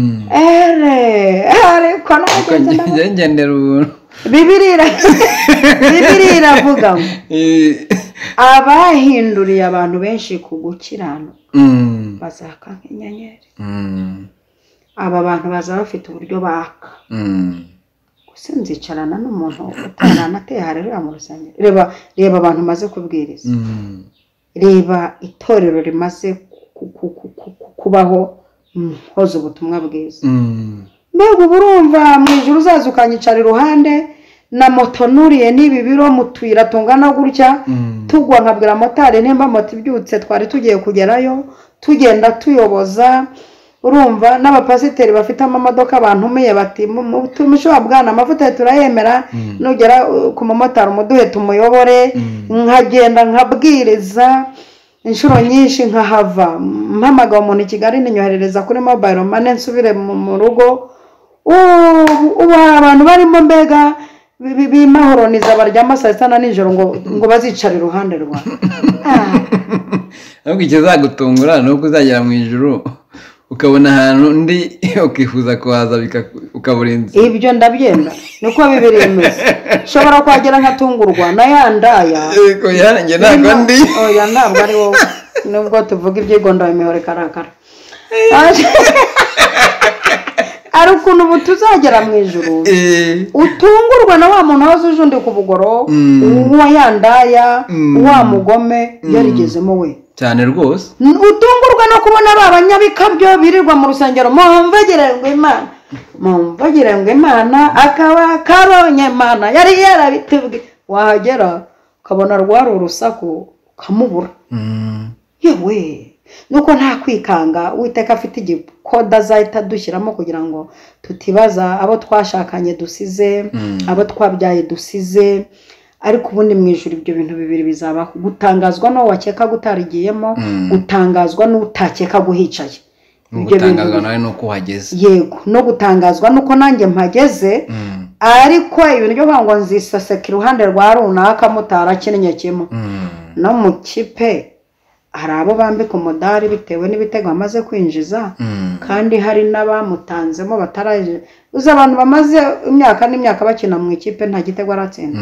Ariko ngendera ubuntu. Bibiliya iravuga ngo abahinduriye abantu benshi ku gukiranuka bazaka nk'inyenyeri. Aba bantu bazaba bafite uburyo baka. Gusa nzicarana n'umuntu utaranateye harera mu rusengero. Reba abantu maze kubwiriza. Reba itorero rimaze kubaho hoza ubutumwa bwiza. Mbega burumva mu ijuru uzaza ukanyicara iruhande na moto nuriye n'ibi biro mutwira tungana gutya, tugwa nkabwira motari nemba moto ibyutse twari tugiye kugerayo, tugenda tuyoboza. Urumva n'abapasiteri bafite amamodoka bantumiye bati tumushoba bwana amavuta turayemera, nugera ku mumotari umuduhe tumuyobore. Nkagenda nkabwiriza inshuro nyinshi nkahava mpamagaye umuntu i Kigali ninyoherereza kuri mobile money nsubire mu rugo ubu hari abantu barimo mbega bimahoroniza baryama saa sita na nijoro ngo bazicara iruhande rwa ahubwo ikizagutungura ni uko uzagera mu ijuru ukabona ahantu undi ukifuza kuhaza ukabura inzu. Ibyo ndabyenda niko bibiri bimeze. Ushobora kwagera nkatungurwa na ya ndaya. Yego yanjye ntabwo ndi. Oya ntabwo ari wowe. Nubwo tuvuga ibyigonda imihore karakara. Ari ukuntu ubu tuzagera mu ijuru utungurwa na wa muntu wazo ujundi ku bugoro uwa ya ndaya wa mugome yarigezemo we cyane rwose. Utungurwa no kubona babanyabikabyo birirwa mu rusengero mumvagire ngo Imana akaba karonye Imana yari yarabitubwe wahagera ukabona rwari urusaku ukamubura. Yewe nuko nta kwikanga Uwiteka afite igikoda azahita dushyiramo kugira ngo tutibaza abo twashakanye dusize abo twabyaye dusize. Ariko ubundi mu ijuru ibyo bintu bibiri bizaba gutangazwa no wakeka gutarigiyemo gutangazwa n'utakeka guhicaye. Gutangazwa nawe nuko uhageze. Yego no gutangazwa nuko nanjye mpageze. Ariko ibintu byo ngo nzisaseka iruhande rwa runaka mutarakinnye kimwe no mu kipe hari abo bambika umudari bitewe n'ibitego bamaze kwinjiza kandi hari n'abamutanzemo bataraje. Uza abantu bamaze imyaka n'imyaka bakina mu ikipe nta gitego aratsinda.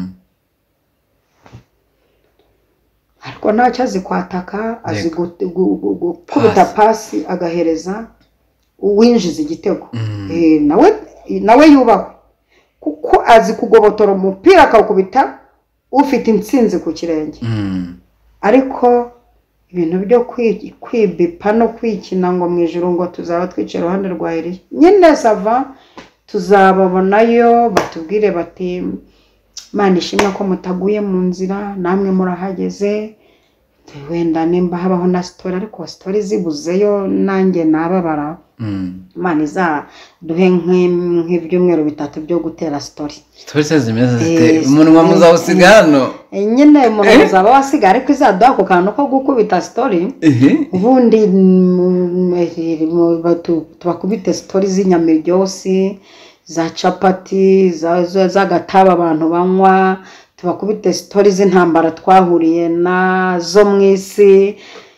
Ariko ntacyo azi kwataka azi gukubita pasi agahereza uwinjiza igitego. Nawe yubahwe kuko azi kugobotora umupira akawukubita ufite intsinzi ku kirenge. Ariko ibintu byo kwibipa no kwikina ngo mu ijuru ngo tuzaba twicaye iruhande rwa Eliya nyine sava tuzababonayo batubwire bati Imana ishimwe ko mutaguye mu nzira namwe murahageze. Wenda nimba habaho na story ariko story zibuzeyo nanjye nababara. Imana izaduhe nk'ibyumweru bitatu byo gutera story. Story zimeze zite umunwa muzawusiga hano. Nyine umuntu muzaba wasiga ariko izaduha ku kantu ko gukubita story. Ubundi tubakubite story z'inyamiryosi za chapati za gataba abantu banywa. Tubakubite story z'intambara twahuriye nazo mu isi.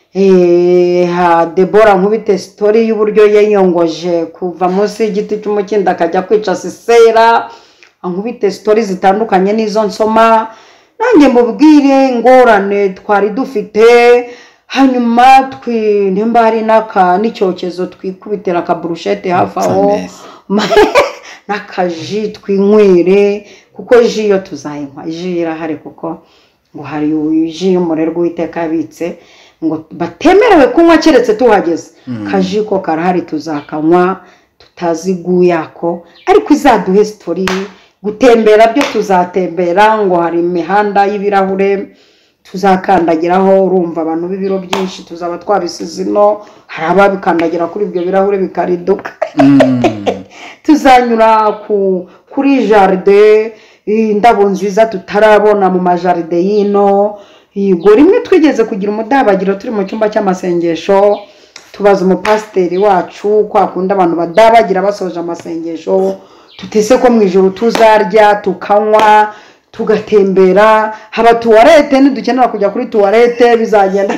Debora nkubite story y'uburyo yayongoje kuva munsi y'igiti cy'umukindo akajya kwica Sisera. Nkubite story zitandukanye n'izo nsoma nanjye mubwire ngorane twari dufite. Hanyuma nimba hari n'icyokezo twikubitira akaburushete hafi aho n'akaji twinywere kuko ji yo tuzayinywa. Ji irahari kuko ngo hari ji y'umurerwa Uwiteka yabitse ngo batemerewe kunywa keretse tuhageze. Kaji ko karahari tuzakanywa tutaziguyako. Ariko izaduhe story gutembera byo tuzatembera ngo hari imihanda y'ibirahure tuzakandagiraho. Urumva abantu b'ibiro byinshi tuzaba twabisize no hari ababikandagira kuri ibyo birahure bikariduka. Tuzanyura kuri jardin indabo nziza tutarabona mu majaride yino. Yego rimwe twigeze kugira umudabagiro turi mu cyumba cy'amasengesho tubaza umupasiteri wacu kwa kunda abantu badabagira basoje amasengesho tutese ko mu ijuru tuzarya tukanywa tugatembera. Haba tuwarete nidukenera kujya kuri tuwarete bizagenda.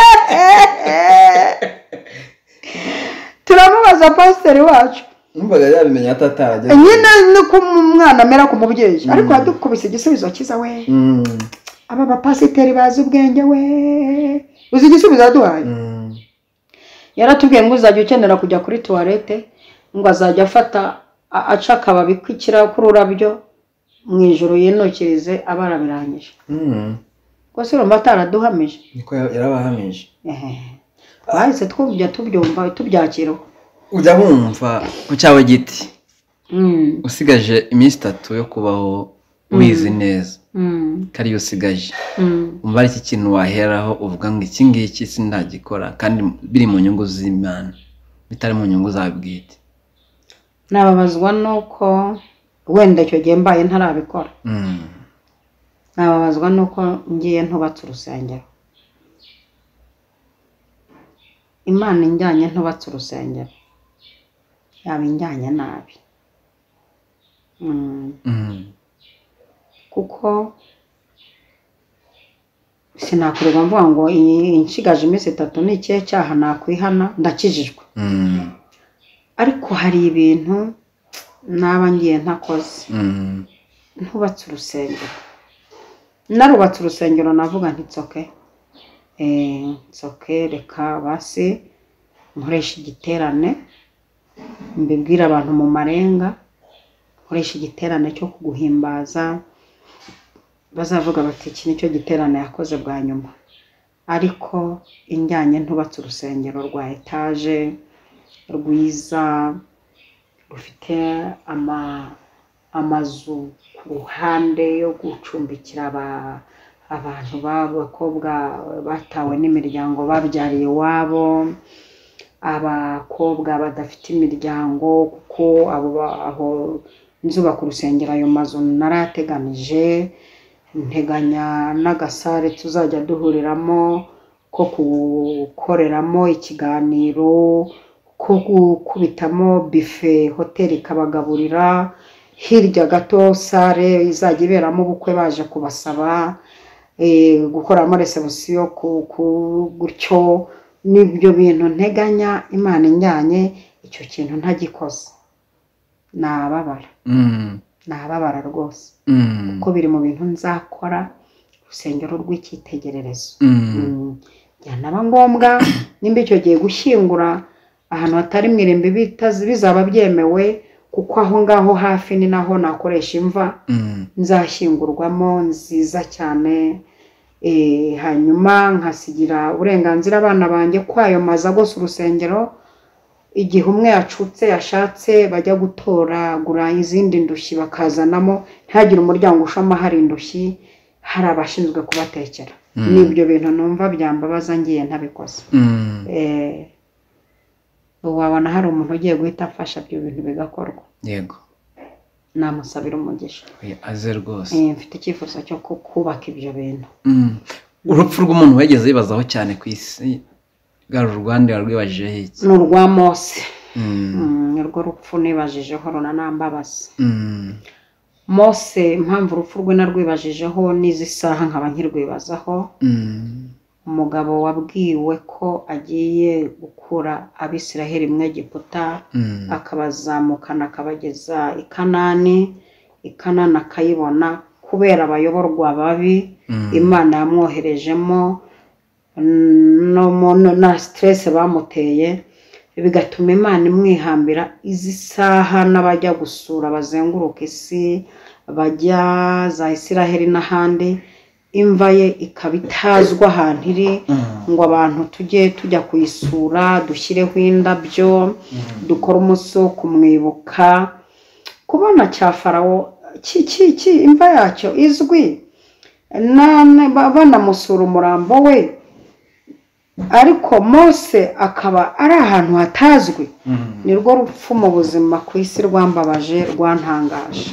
Turamubaza pasiteri wacu numvaga yabimenya atatarajya nyine nuko umwana amera ku mubyeyi ariko yadukubise igisubizo cyiza we. Aba bapasiteri bazi ubwenge we uzi igisubizo yaduhaye. Yaratubwiye ngo uzajya ukenera kujya kuri tuwarete ngo azajya afata aca akababi kwikira kuri urabyo mu ijoro yinokirize abarabirangije. Rwose urumva ataraduhamije niko yarabahamije. Bahise twumva tubyumva tubyakiraho. Ujya wumva ku cyawe giti usigaje iminsi 3 yo kubaho wizi neza kari usigaje umva iki kintu waheraho uvuga ngo iki ngiki sindagikora kandi biri mu nyungu z'Imana bitari mu nyungu zabwite. Nababazwa nuko wenda icyo gihe mbaye ntarabikora. Nababazwa nuko ngiye ntubatse urusengero imana injyanye ntubatse urusengero yaba injyanye nabi. Kuko sinakureba mvuga ngo inshigaje iminsi 3 ni ikihe cyaha nakwihana ndakijijwe. Ariko hari ibintu naba ngiye ntakoze. Ntubatse urusengero, narubatse urusengero navuga nti nsoke reka basi nkoresha igiterane mbibwira abantu mu marenga, nkoresha igiterane cyo kuguhimbaza, bazavuga bati iki nicyo giterane yakoze bwa nyuma. Ariko injyanye ntubatse urusengero rwa etaje rwiza rufite amazu ku ruhande yo gucumbikira abantu b'abakobwa batawe n'imiryango babyariye iwabo, abakobwa badafite imiryango, kuko aho nzubaka urusengero ayo mazu narateganije, nteganya n'agasare tuzajya duhuriramo ko gukoreramo ikiganiro, ko gukubitamo bife hoteli ikabagaburira, hirya gato sare izajya iberamo ubukwe baje kubasaba, gukoramo resebusiyo gutyo. N'ibyo bintu nteganya imana injyanye icyo kintu ntagikoze nababara rwose, kuko biri mu bintu nzakora urusengero rw'icyitegererezo. Byanaba ngombwa nimba icyo gihe gushyingura ahantu hatari mwirimbi bizaba byemewe, kuko aho ngaho hafi ni naho nakoresha imva nzashyingurwamo nziza cyane. Hanyuma nkasigira uburenganzira abana banjye kwayo maza gose urusengero, igihe umwe yacutse yashatse bajya gutoragura izindi ndushyi bakazanamo, ntihagire umuryango ushama hari indushyi, hari abashinzwe kubatekera. N'ibyo bintu numva byambabaza ngiye ntabikoze. Wabona hari umuntu ugiye guhita afasha ibyo bintu bigakorwa. Yego, namusabira umugisha. Aze rwose. Mfite icyifuzo cyo kubaka ibyo bintu. Urupfu rw'umuntu wegeze yibazaho cyane ku isi garu Rwanda rwibajijeho iki? Ni urwa Mose. Urwo rupfu nibajijeho runanambabaza. Mose impamvu urupfu rwe narwibajijeho n'izi saha nkaba nkirwibazaho. Umugabo wabwiwe ko agiye gukura Abisiraheli mu Egiputa, akabazamukana akabageza i Kanani akayibona, kubera abayoborwa babi Imana yamwoherejemo na stress bamuteye, bigatuma Imana imwihambira izi saha n'abajya gusura bazenguruka isi bajya za Isiraheli n'ahandi, imva ye ikabitazwa ahantu iri, ngo abantu tujya kuyisura dushyireho indabyo, dukora umunsi wo kumwibuka. Kubona cya Farawo imva yacyo izwi, banamusura umurambo we, ariko Mose akaba ari ahantu hatazwi. Ni rwo rupfu mu buzima ku isi rwambabaje, rwantangaje.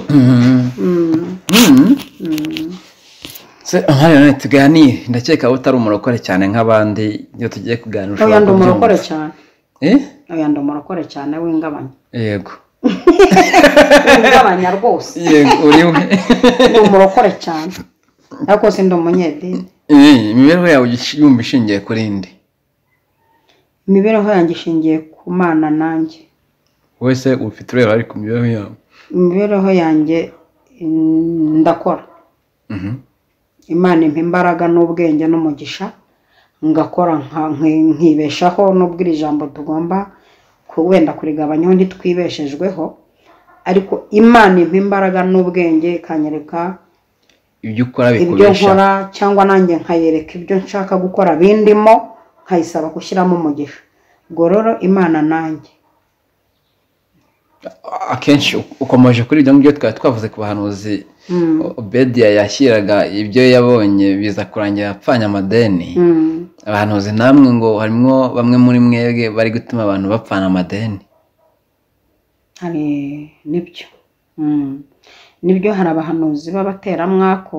Hano tuganire, ndakeka utari umurokore cyane nk'abandi iyo tugiye kuganira. Oya, ndi umurokore cyane. Oya, ndi umurokore cyane w'ingabanya. Yego. W'ingabanya rwose. Yego, uriwe. Ndi umurokore cyane. Ariko si ndi umunyedini. Imibereho yawe yumva ishingiye kuri nde? Imibereho yanjye ishingiye ku Mana nanjye. Wese ufite ureba ari ku mibereho yawe? Imibereho yanjye ndakora. Imana impa imbaraga n'ubwenge n'umugisha, ngakora nkibeshaho, n'ubwira ijambo tugomba wenda kurigabanyaho ntitwibeshejweho, ariko Imana impa imbaraga n'ubwenge ikanyereka ibyo ukora bikubesha, ibyo nkora, cyangwa nanjye nkayereka ibyo nshaka gukora bindimo, nkayisaba gushyiramo umugisha. Ubwo rero Imana nanjye akenshi ukomeje kuri ibyo ngibyo twari twavuze ku bahanuzi. Obediya yashyiraga ibyo yabonye biza kurangira apfanye amadeni. Abahanuzi namwe ngo harimo bamwe muri mwebwe bari gutuma abantu bapfana amadeni. Nibyo hari abahanuzi b'abateramwako,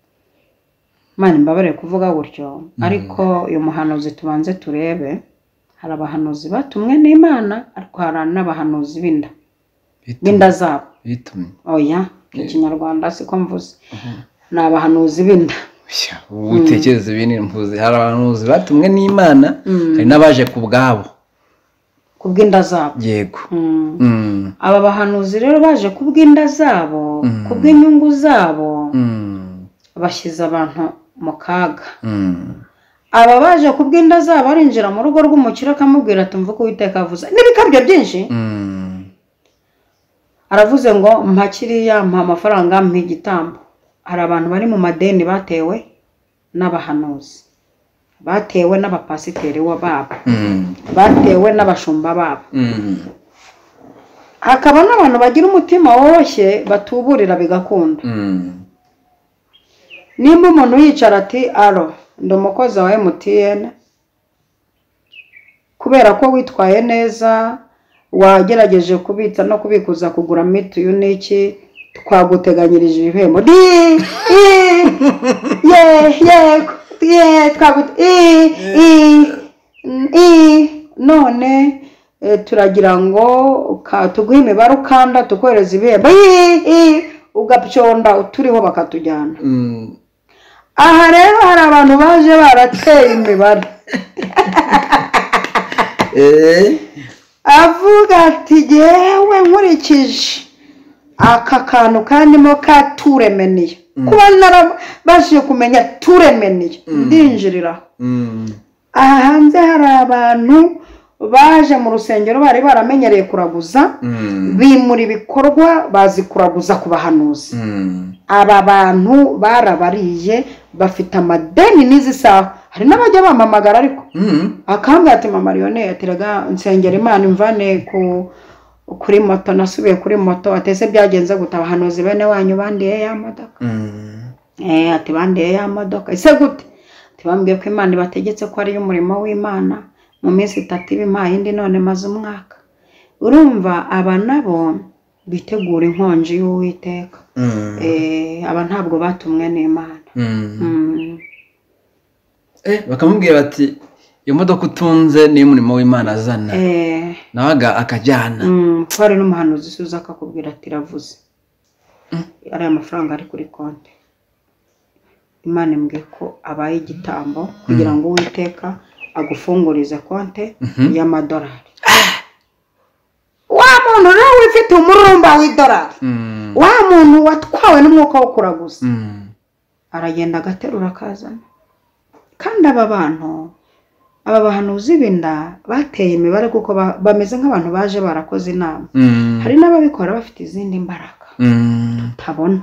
Imana imbabarire kuvuga gutyo, ariko uyu muhanuzi tubanze turebe hari abahanuzi batumwe n'Imana ariko hari n'abahanuzi b'inda zabo bitumye oya mu kinyarwanda siko mvuze ni abahanuzi b'inda utekereza ibintu mvuze hari abahanuzi batumwe n'Imana hari n'abaje ku bwabo kubw'inda zabo yego aba bahanuzi rero baje kubw'inda zabo kubw'inyungu zabo bashyize abantu mu kaga aba baje kubw'inda zabo arinjira mu rugo rw'umukire akamubwira ati mvuga Uwiteka avuze n'ibikabyo byinshi aravuze ngo mpa kiriya mpa amafaranga mpa igitambo hari abantu bari mu madeni batewe n'abahanuzi batewe n'abapasiteri babo batewe n'abashumba babo hakaba n'abantu bagira umutima woroshye batuburira bigakunda nimba umuntu yicara ati aro ndi umukozi wa MTN kubera ko witwaye neza wagerageje kubitsa no kubikuza kugura mituyu n'iki twaguteganyirije ibihembo none turagira ngo tuguhe imibare ukanda tukohereza ibihembo ugapyonda turiho bakatujyana aha rero hari abantu baje barateye imibare avuga ati yewe nkurikije aka kantu kandimo ka turemeniye kuba narabashije kumenya turemeniye ndinjirira aha hanze hari abantu baje mu rusengero bari baramenyereye kuraguza bimura ibikorwa bazi kuraguza ku bahanuzi aba bantu barabariye bafite amadeni n'izi saha hari n'abajya bamamagara ariko akambwira ati mama Lionel atiraga nsengera Imana imvane kuri moto nasubiye kuri moto atese byagenze gutaba abahanuzi bene wanyu bandiye ya modoka ati bandiye ya modoka ise gute tibambwiye ko Imana ibategetse ko ari umurimo w'Imana mu minsi 3 ibimpaye indi none maze umwaka urumva aba nabo bitegura inkonji y'Uwiteka aba ntabwo batumwe n'Imana bakamubwira bati iyo modoka utunze ni umurimo w'Imana azana nawaga akajyana twari n'umuhanuzi suza akakubwira ati ravuze ari amafaranga ari kuri konti Imana imbwiye ko abaye igitambo kugira ngo Uwiteka agufungurize konti y'amadolari wa muntu rero wifite umurumba w'idolari wa muntu watwawe n'umwuka wo kuraguza aragenda agaterura akazana kandi aba bantu aba bahanuzi b'inda bateye imibare kuko bameze nk'abantu baje barakoze inama hari n'ababikora bafite izindi mbaraga tutabona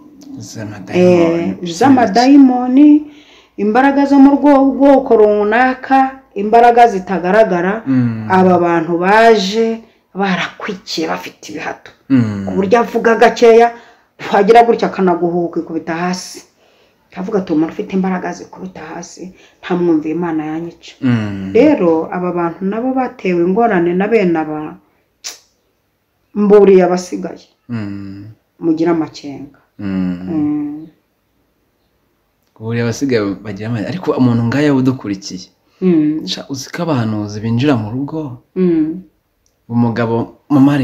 z'amadayimoni imbaraga zo mu bwoko runaka imbaraga zitagaragara aba bantu baje barakwikiye bafite ibihato ku buryo avuga gakeya wagira gutya akanaguhuka ikubita hasi kavuga ati umuntu ufite imbaraga zikubita hasi nta mwumviye Imana yanyica rero aba bantu nabo batewe ingorane na bene aba mburiye abasigaye mugira amakenga buriya abasigaye bagira amakenga ariko umuntu ngaya udukurikiye uzi ko abahanuzi binjira mu rugo umugabo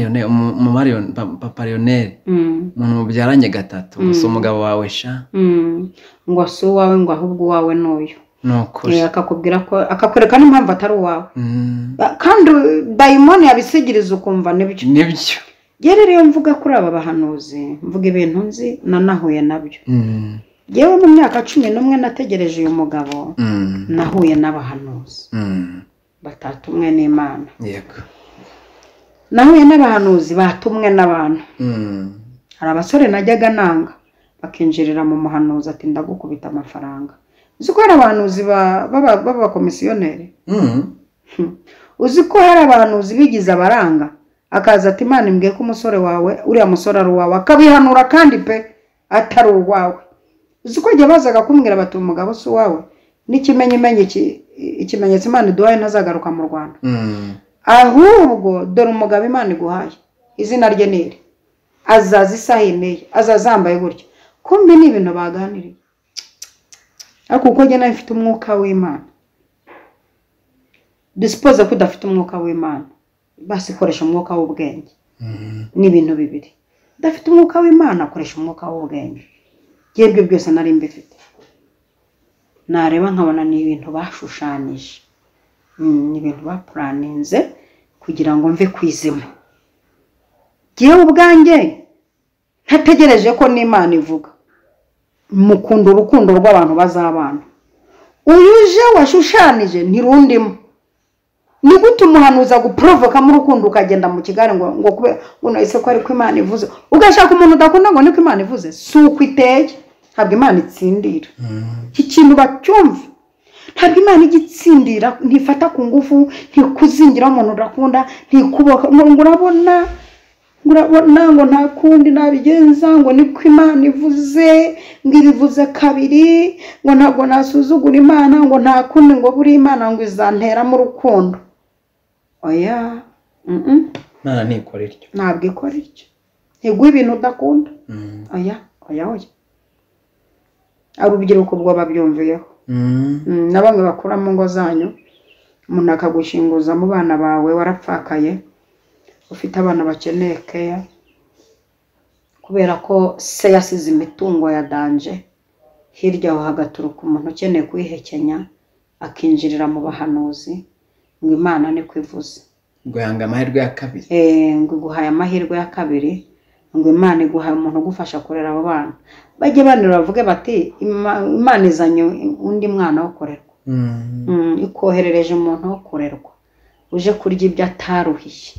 papa Lionel umuntu mubyaranye gatatu gusa umugabo wawe sha ngo si uwawe ngo ahubwo uwawe n'uyu nukuri akakubwira ko akakwereka n'impamvu atari uwawe kandi dayimoni yabisigiriza ukumva nibyo rero iyo mvuga kuri aba bahanuzi mvuga ibintu nzi nanahuye nabyo yewe mu myaka 11 nategereje uyu mugabo nahuye n'abahanuzi batatumwe n'Imana yego nahuye n'abahanuzi batumwe n'abantu hari abasore najyaga nanga bakinjirira mu muhanuzi ati ndagukubita amafaranga uzi ko hari abahanuzi b'abakomisiyoneri uzi ko hari abahanuzi bigize abaranga akaza ati Imana imbwiye ko umusore wawe uriya musore ari uwawe akabihanura kandi pe atari uwawe uzi ko igihe bazaga kumbwira bati umugabo si uwawe ikimenyetso Imana iduhaye ntazagaruka mu Rwanda ahubwo dore umugabo Imana iguhaye izina rye niri azaza isahine azazambaye gutya kumbi ni ibintu baganiriye ariko uko njye nawe mfite umwuka w'Imana disipoze ko udafite umwuka w'Imana basi koresha umwuka w'ubwenge. Ni ibintu bibiri. Udafite umwuka w'Imana akoresha umwuka w'ubwenge. Yebwe byose nari mbifite. Nareba nkabona ni ibintu bashushanyije. Ni ibintu bapuraninze kugira ngo mve kwizima. Jewe ubwanjye ntategereje ko n'Imana ivuga. Mukunda urukundo rw'abantu bazabana. Uyuje washushanije ntirundimo. Ni gute umuhanuza guprovoka mu rukundo ukagenda mu kigare ngo kube unahise ko ari ko Imana ivuze. Ugashaka umuntu udakunda ngo niko Imana ivuze. Suko iteye. Ntabwo Imana itsindira. Iki kintu bacyumva. Ntabwo Imana igitsindira, ntifata ku ngufu, ntikuzingira umuntu udakunda, ntikuboka ngo urabona ngo nta kundi nabigenza ngo niko Imana ivuze, ngo ibivuze kabiri, ngo ntabwo nasuzugura Imana, ngo nta kundi ngo buri Imana ngo izantera mu rukundo. Oya. Imana ntikora ityo. Ntabwo ikora ityo. Ntiguha ibintu udakunda. Oya. Urubyiruko ubwo babyumviyeho. Na bamwe bakura mu ngo zanyu, umuntu akagushinguza mu bana bawe warapfakaye, ufite abana bakeneye keya, kubera ko se yasize imitungo ya danje, hirya aho hagaturuka umuntu ukeneye kuyihekenya, akinjirira mu bahanuzi, ngo Imana niko ivuze. Ngo yanga amahirwe ya kabiri. Ngo iguhaye amahirwe ya kabiri, ngo Imana iguhaye umuntu ugufasha kurera abo bana. Bajye banira bavuge bati Imana izanye undi mwana wo kurerwa. Ikoherereje umuntu wo kurerwa. Uje kurya ibyo ataruhiye.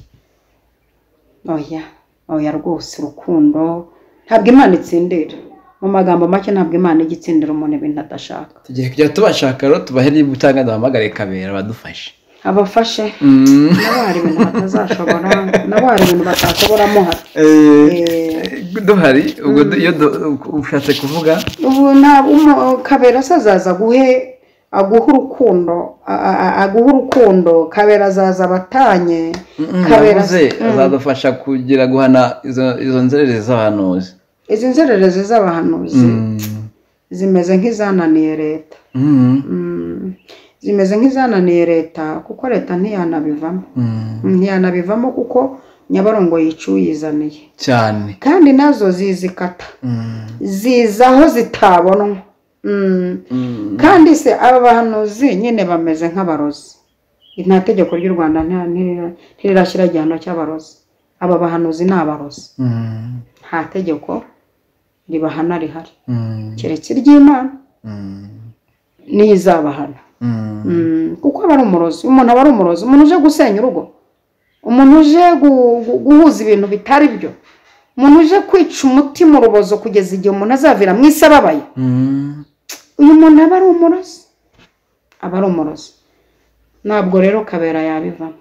Oya rwose urukundo ntabwo Imana itsindira. Mu magambo make ntabwo Imana igitsindira umuntu ibintu adashaka. Tugiye kujya tubashaka rero tubahere gutanga duhamagare Kabera badufashe. Abafashe. Nabo hari ibintu batazashobora, nabo hari ibintu batashoboramo hari. Duhari ubwo iyo ushatse kuvuga ubu nta Kabera azaza aguha urukundo, Kabera azaza abatanye. Kabera azadufasha kugira guhana izo nzererezi z'abahanuzi. Izi nzererezi z'abahanuzi zimeze nk'izananiye leta. Zimeze nk'izananiye leta kuko leta ntiyanabivamo kuko Nyabarongo yicuyizaniye cyane, kandi nazo zizikata zizaho zitabonwa. Kandi se aba bahanuzi nyine bameze nk'abarozi. Nta tegeko ry'u Rwanda ntirirashyira igihano cy'abarozi. Aba bahanuzi ni abarozi. Nta tegeko ribahana rihari keretse iry'Imana niyo izabahana. Kuko aba ari umurozi. Umuntu aba ari umurozi. Umuntu uje gusenya urugo, umuntu uje guhuza ibintu bitari byo, umuntu uje kwica umutima urubozo kugeza igihe umuntu azavira mu isi ababaye. Uyu muntu aba ari umurozi. Aba ari umurozi. Ntabwo rero Kabera yabivamo.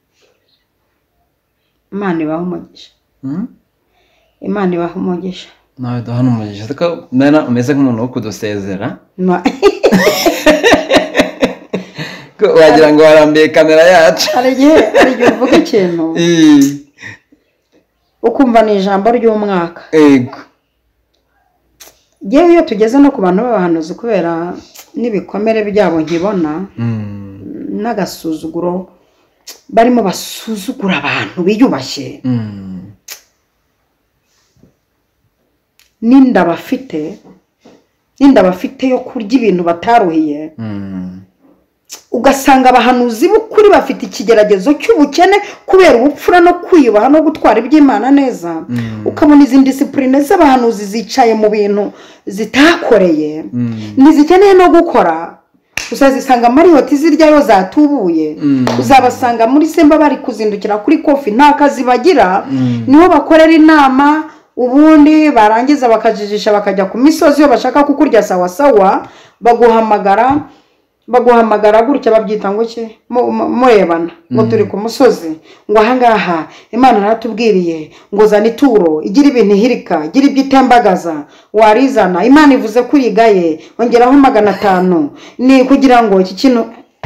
Imana ibaha umugisha. Imana ibaha umugisha. Nawe duhana umugisha. Ariko nana umeze nk'umuntu wo kudusezera. Wagira ngo warambiye kamera yacu. Hari igihe uvuga ikintu ukumva ni ijambo ry'umwaka. Yego. Yewe iyo tugeze no ku bantu b'abahanuzi kubera n'ibikomere byabo nkibona n'agasuzuguro barimo basuzugura abantu biyubashye. Ninda bafite yo kurya ibintu bataruhiye. Ugasanga abahanuzi b'ukuri bafite ikigeragezo cy'ubukene kubera ubupfura no kwiyubaha no gutwara iby'Imana neza. Ukabona izi discipline z'abahanuzi zicaye mu bintu zitakoreye, nizikeneye no gukora. Uzazisanga Marriott ziryayo zatubuye. Uzabasanga muri Semba bari kuzindukira kuri kofi nta kazi bagira. Niho bakorera inama, ubundi barangiza bakajijisha bakajya ku misozi yo bashaka kukurya sawa baguhamagara gutya babyita ngo ki murebana ngo turi ku musozi ngo ahangaha Imana naratubwiriye ngo zana ituro igira ibintu ihirika igira ibyo itembagaza warizana Imana ivuze kurigaye ongeraho 500 ni kugira ngo iki kintu.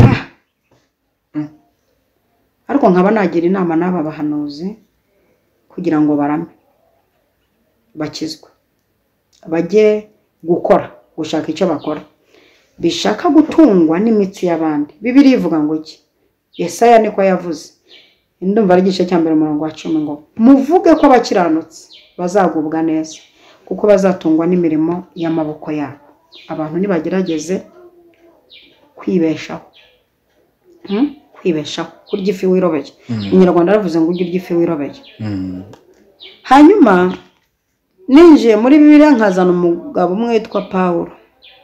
Ariko nkaba nagira inama n'aba bahanuzi kugira ngo barame bakizwe bajye gushaka icyo bakora bishaka gutungwa n'imitsi y'abandi. Bibiliya ivuga ngo iki? Yesaya niko yavuze, ndumva ari igice cya mbere umurongo wa 10 ngo muvuge ko abakiranutsi bazagubwa neza kuko bazatungwa n'imirimo y'amaboko yabo. Abantu nibagerageze kwibeshaho, kwibeshaho, kurya ifi wirobeye. Umunyarwanda aravuze ngo urye ifi wirobeye. Hanyuma ninjiye muri Bibiliya nkazana umugabo umwe witwa Pawulo.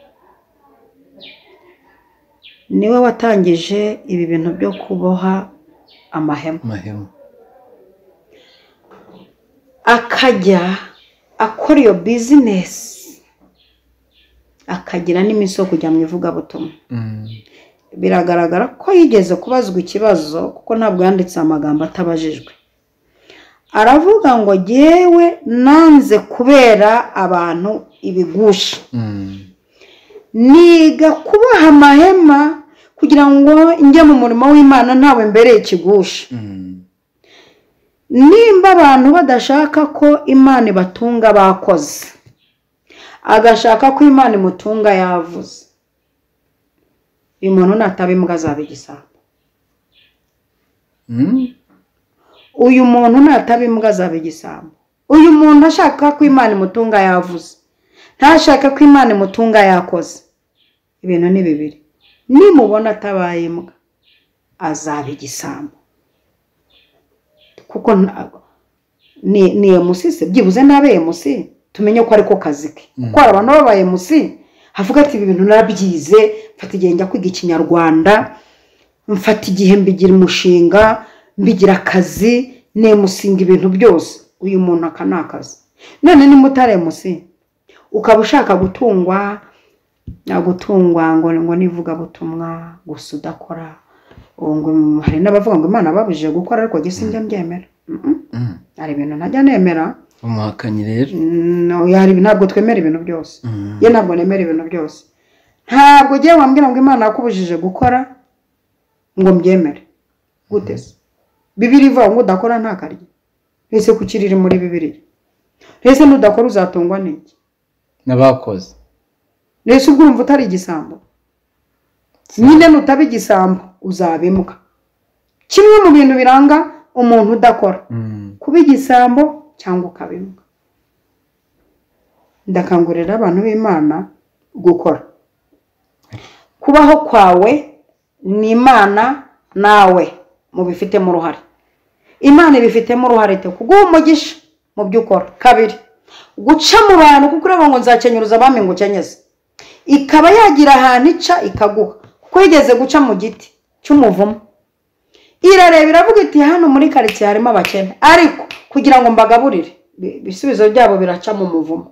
Niwe watangije ibi bintu byo kuboha amahema. Akajya akora iyo business, akagira n'imisoko kujya mu ivugabutumwa. Biragaragara ko yigeze kubazwa ikibazo kuko ntabwo yanditse amagambo atabajijwe. Aravuga ngo jewe nanze kubera abantu ibigusha. Niga kubaha amahema kugira ngo njye mu murimo w'Imana ntawe mbere ikigusha. Nimba abantu badashaka ko Imana ibatunga bakoze, agashaka ko Imana imutunga yavuze, uyu muntu nataba imbwa azaba igisambo. Uyu muntu nataba imbwa azaba igisambo. Uyu muntu ashaka ko Imana imutunga yavuze, ntashaka ko Imana imutunga yakoze. Ibintu ni bibiri. Nimubona atabaye imbwa azaba igisambo. Kuko ni emusisi byibuze nabe emusi tumenye ko ariko kazi ke. Kuko abantu babaye emusi havuga ati ibi bintu narabyize, mfata igihe njya kwiga Ikinyarwanda, mfata igihe mbigira umushinga, mbigira akazi, nemusinga ibintu byose. Uyu muntu akanakazi. None ni mutare emusi ukaba ushaka gutungwa ngo nivuga butumwa gusa udakora. Ngo hari n'abavuga ngo Imana babujije gukora ariko gise njya mbyemera. Ari ibintu ntajya nemera. Umuhakanyi rero. No, yari ntabwo twemera ibintu byose. Ye ntabwo nemera ibintu byose. Ntabwo giye wambwira ngo Imana yakubujije gukora ngo mbyemere. Gute se? Bibiliya ivuga ngo udakora ntakarye. Ese kukiriri muri Bibiliya. Ese nudakora uzatungwa n'iki? Nabakoze. Ese ubwo urumva utari igisambo? Nyine nutaba igisambo uzabimuka. Kimwe mu bintu biranga umuntu udakora, kuba igisambo cyangwa ukabimuka. Ndakangurira abantu b'Imana gukora. Kubaho kwawe ni Imana nawe mubifitemo uruhare. Imana ibifitemo uruhare te kuguha umugisha mu byo ukora. Kabiri, guca mu bantu kuko ureba ngo nzakenyuruza abami ngo ukenyeze. Ikaba yagira ahantu ica ikaguha kuko yigeze guca mu giti cy'umuvumo. Irareba iravuga iti hano muri karitsiye harimo abakene ariko kugira ngo mbagaburire ibisubizo byabo biraca mu muvumo.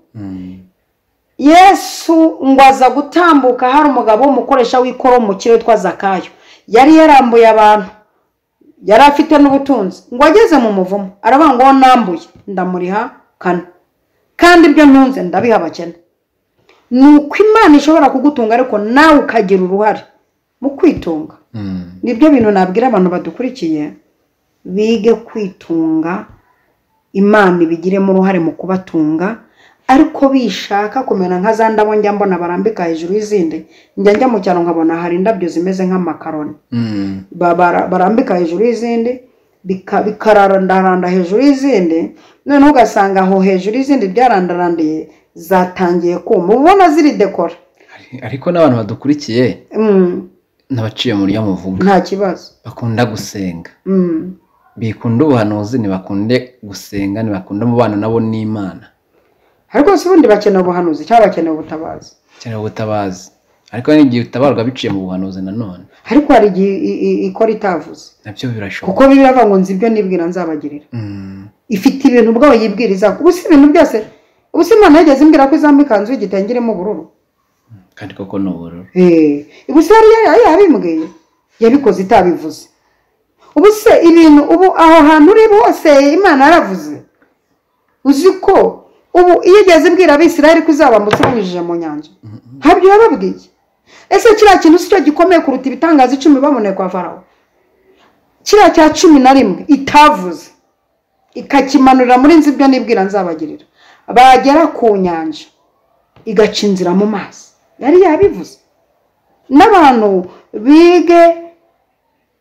Yesu ngo aza gutambuka, hari umugabo w'umukoresha w'ikoro mu kirere twa Zakayo, yari yarambuye abantu, yari afite n'ubutunzi, ngo ageze mu muvumo aravuga ngo nambuye ndamuriha kane kandi ibyo ntunze ndabiha abakene. Nuko Imana ishobora kugutunga ariko nawe ukagira uruhare mu kwitunga. Nibyo bintu nabwira abantu badukurikiye, bige kwitunga, Imana ibigiremo uruhare mu kubatunga, ariko bishaka kumena nka za ndabo njya mbona barambika hejuru y'izindi. Njya mu cyaro nkabona hari indabyo zimeze nk'amakaroni. Barambika hejuru y'izindi bikarandaranda hejuru y'izindi, none ugasanga aho hejuru y'izindi byarandarandiye zatangiye kuma, ubona ziri dekora. Ariko n'abantu badukurikiye nabaciye muri ya muvuga nta kibazo, bakunda gusenga, bikunda ubuhanuzi, ntibakunde gusenga, ntibakunda umubano nabo n'Imana. Ariko si ubundi bakeneye ubuhanuzi cyangwa bakeneye ubutabazi? Bakeneye ubutabazi, ariko n'igihe utabarwa biciye mu buhanuzi nanone. Ariko hari igihe ikora itavuze, nabyo birashoboka kuko Bibiliya ivuga ngo nzi ibyo nibwira nzabagirira. Ifite ibintu ubwo yibwiriza, ubu si ibintu byose. Ubu si Imana yageze imbwira ko izamba ikanzu y'igitenge irimo ubururu, kandi koko no ubururu. Ubu se yari yabimbwiye, yabikoze itabivuze. Ubu se ibintu ubu aho hantu uri hose Imana yaravuze. Uzi ko ubu iyo igeze ibwira Abisirayeli ko izabambutsa banyujije mu nyanja, ntabyo yababwiye? Ese kiriya kintu si cyo gikomeye kuruta ibitangaza 10 baboneye kwa Farawo? Kiriya cya 11 itavuze ikakimanurira muri nzi ibyo nibwira nzabagirira, bagera ku nyanja igaca inzira mu mazi, yari yabivuze. N'abantu bige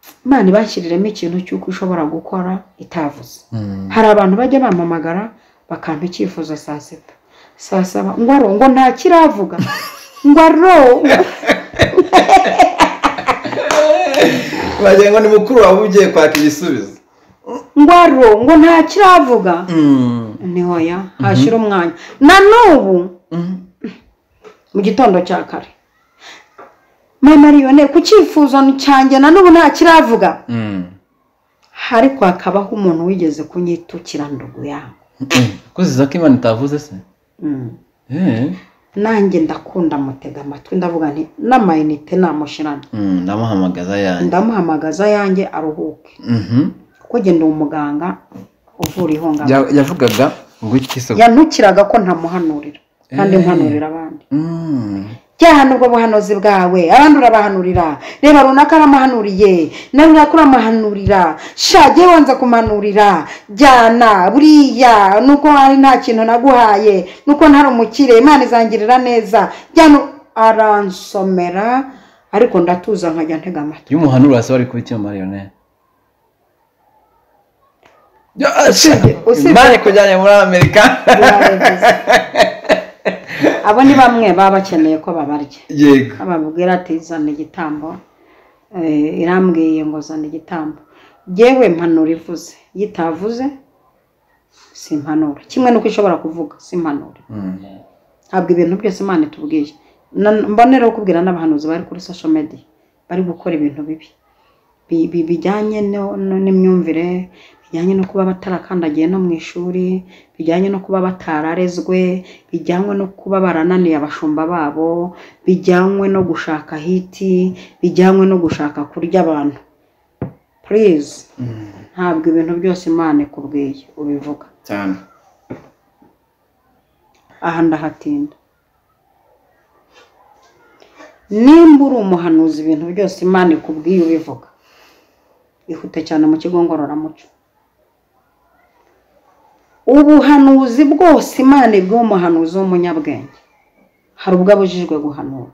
Imana ibashyiriremo ikintu cy'uko ushobora gukora itavuze. Hari abantu bajya bampamagara bakampa icyifuzo saa 7 saa 7 ngo nta kiravuga ngo bagira ngo ni mukuru wawe ugiye kwaka ibisubizo ngo nta kiravuga. Ni hoya hashira umwanya na n'ubu mu gitondo cya kare Mama Lionel ku cyifuzo cyanjye na n'ubu nta kiravuga. Hari kwakabaho umuntu wigeze kunyitukira ndugu yangu kuziza ko Imana itavuze se. Nanjye ndakunda mutega amatwi ndavuga nti n'amayinite namushirana. Ndamuhamagaza yanjye aruhuke. Kuko genda umuganga uvura ihonga. Yavugaga ngo iki se? Yantukiraga ko ntamuhanurira kandi mpanurira abandi. Cyane ubwo buhanuzi bwawe abandi urabahanurira. Reba runaka aramuhanuriye nawe urakura amahanurira. Shaje wanza kumanurira jyana buriya nuko hari nta kintu naguhaye nuko ntari umukire Imana izangirira neza jyana aransomera ariko ndatuza nkajya ntega amatwi. Y'umuhanura ase wari kubiki Mama Lionel? Imana kujyanye muri Amerika. Abo ni bamwe baba bakeneye ko babarya. Yego. Ababwira ati zana igitambo. Irambwiye ngo zana igitambo. Jewe mpanura ivuze. Yitavuze simpanura. Kimwe nuko ishobora kuvuga simpanura. Ntabwo ibintu byose Imana itubwiye. Mbonera kubwira n'abahanuzi bari kuri social media bari gukora ibintu bibi. Bijyanye n'imyumvire, bijyanye no kuba batarakandagiye no mu ishuri, bijyanye no kuba batararezwe, bijyanye no kuba barananiye abashumba babo, bijyanye no gushaka hiti, bijyanye no gushaka kurya abantu. Please ntabwo ibintu byose Imana ikubwiye ubivuga cyane. Aha ndahatinda. Nimba uri umuhanuzi ibintu byose Imana ikubwiye ubivuga ihute cyane mu kigo ngororamuco. Ubuhanuzi bwose Imana ibwo umuhanuzi w'umunyabwenge hari ubwo abujijwe guhanura.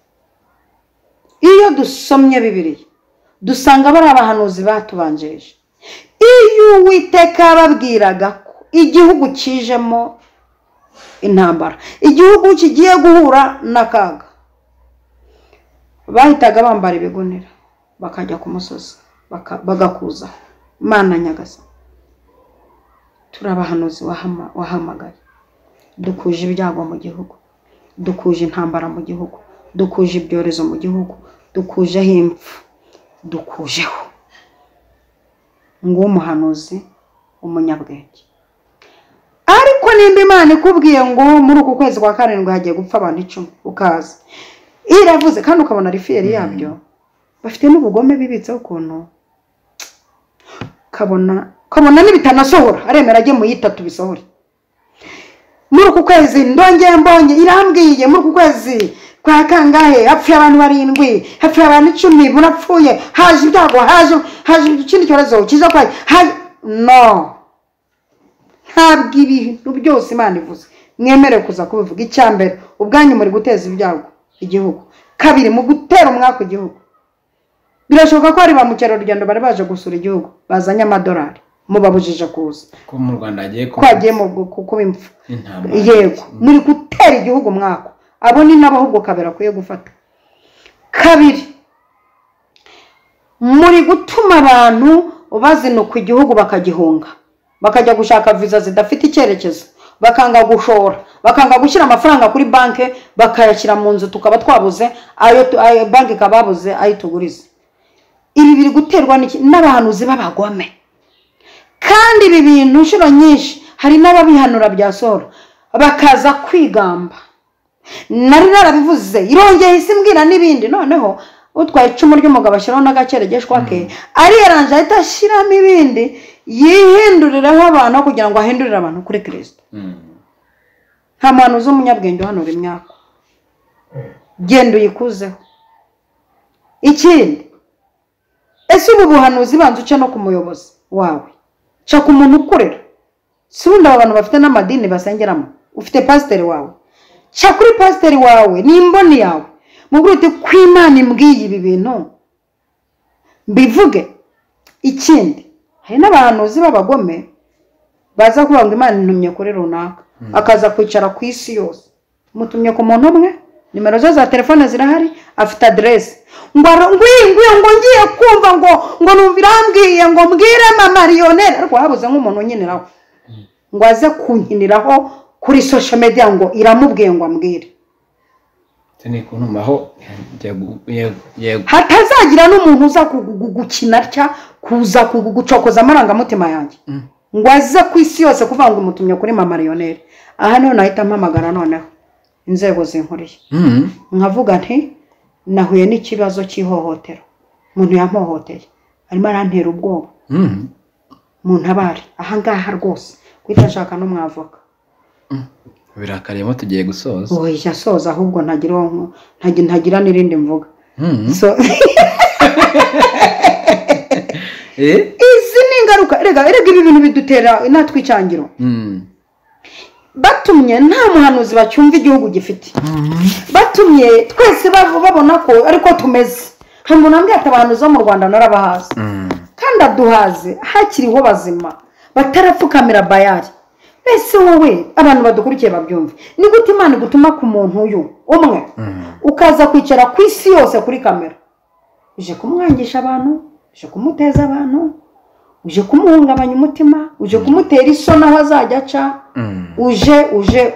Iyo dusomye Bibiliya dusanga bari abahanuzi batubanjeje. Iyo Uwiteka babwiraga ko igihugu kijemo intambara, igihugu kigiye guhura n'akaga, bahitaga bambara ibigunira bakajya ku musozi bagakuza Mana Nyagasani. Turabahanuzi wahamagaye. Dukuje ibyago mu gihugu, dukuje intambara mu gihugu, dukuje ibyorezo mu gihugu, dukujeho impfu, dukujeho ngo umuhanuzi umunyabwenge. Ariko nimba Imana ikubwiye ngo muri uku kwezi kwa 7 hagiye gupfa abantu 10 ukaza iravuze kandi ukabona rifiyeri yabyo bafite n'ubugome bibitse ukuntu kabona n'ibitanasohora aremera ajye mu yitatu bisohora. Muri uku kwezi ndongeye mbonye irambwiye muri uku kwezi kwa kangahe hapfuye abantu 7 hapfuye abantu 10 murapfuye haje ibyago haje ikindi cyorezo kiza kwa no. Ntabwo ibintu byose Imana ivuze mwemere kuza kubivuga. Icyambere ubwanyu muri guteza ibyago igihugu, kabiri mu gutera umwaka igihugu. Birashoboka ko ari ba mukerarugendo bari baje gusura igihugu bazanye amadolari mubabujije kuza ko mu Rwanda agiye kwagiye mu kuba impfu. Yego muri gutera igihugu umwaka. Abo ni n'abahubwo kabera kuye gufata. Kabiri muri gutuma abantu bazinuka igihugu bakagihunga bakajya gushaka visa zidafite icyerekezo, bakanga gushora, bakanga gushyira amafaranga kuri banke bakayashyira mu nzu tukaba twabuze ayo banke kababuze ayituguriza. Ibi biri guterwa n'abahanuzi b'abagome. Kandi ibi bintu inshuro nyinshi hari n'ababihanura byasohora bakaza kwigamba. Nari narabivuze irongeye isimbwira n'ibindi. Noneho utwaye icumu ry'umugabo ashyiraho n'agakeregeshwa ke ari yaranje ahita ashyiramo ibindi yihinduriraho abantu kugira ngo ahindurire abantu kuri Kristo. Nta muhanuzi w'umunyabwenge uhanura imyaka. Genda uyikuzeho. Ikindi ese ubu buhanuzi banze uce no ku muyobozi wawe, ca ku muntu ukorera. Si undi abantu bafite n'amadini basengeramo, ufite pasiteri wawe, ca kuri pasiteri wawe n'imboni yawe mubwire uti ko Imana imbwiye ibi bintu mbivuge. Ikindi hari n'abahanuzi b'abagome baza kuvuga ngo Imana intumye kuri runaka akaza kwicara ku isi yose, mutumye ku muntu umwe, nimero ze za telefone zirahari, afite adresse, ngo ngiye kumva ngo numvira ambwiye ngo mbwire mama Lionel, ariko habuze nk'umuntu nyiniraho ngo aze kunkiniraho kuri social media ngo iramubwiye ngo ambwire. Tene kuntumaho hatazagira n'umuntu uza gukina atya kuza gucokoza amarangamutima yanjye ngo aze ku isi yose kuvuga ngo umutumye kuri mama Lionel. Aha niho nahita mpamagara noneho inzego zinkuriye nkavuga nti nahuye n'ikibazo cy'ihohotero, umuntu yampohoteye arimo arantera ubwoba, muntabare aha ngaha rwose kwita nshaka n'umwavoka. Birakariyemo tugiye gusoza. Oya soza ahubwo ntagira n'irindi mvuga. Izi ni ingaruka, rega ibi bintu bidutera natwicangiro. Batumye nta muhanuzi bacyumva igihugu gifite, batumye twese babona ko ariko tumeze. Ntabwo nambye atabahanuzi bo mu Rwanda narabahaze kandi aduhaze hakiriho bazima batarapfukamira Bayali. Ese wowe abantu badukurikiye babyumve, ni gute Imana igutuma ku muntu uyu umwe ukaza kwicara ku isi yose kuri kamera, uje kumwangisha abantu, uje kumuteza abantu, uje kumuhungabanya umutima, uje kumutera isoni aho azajya aca, uje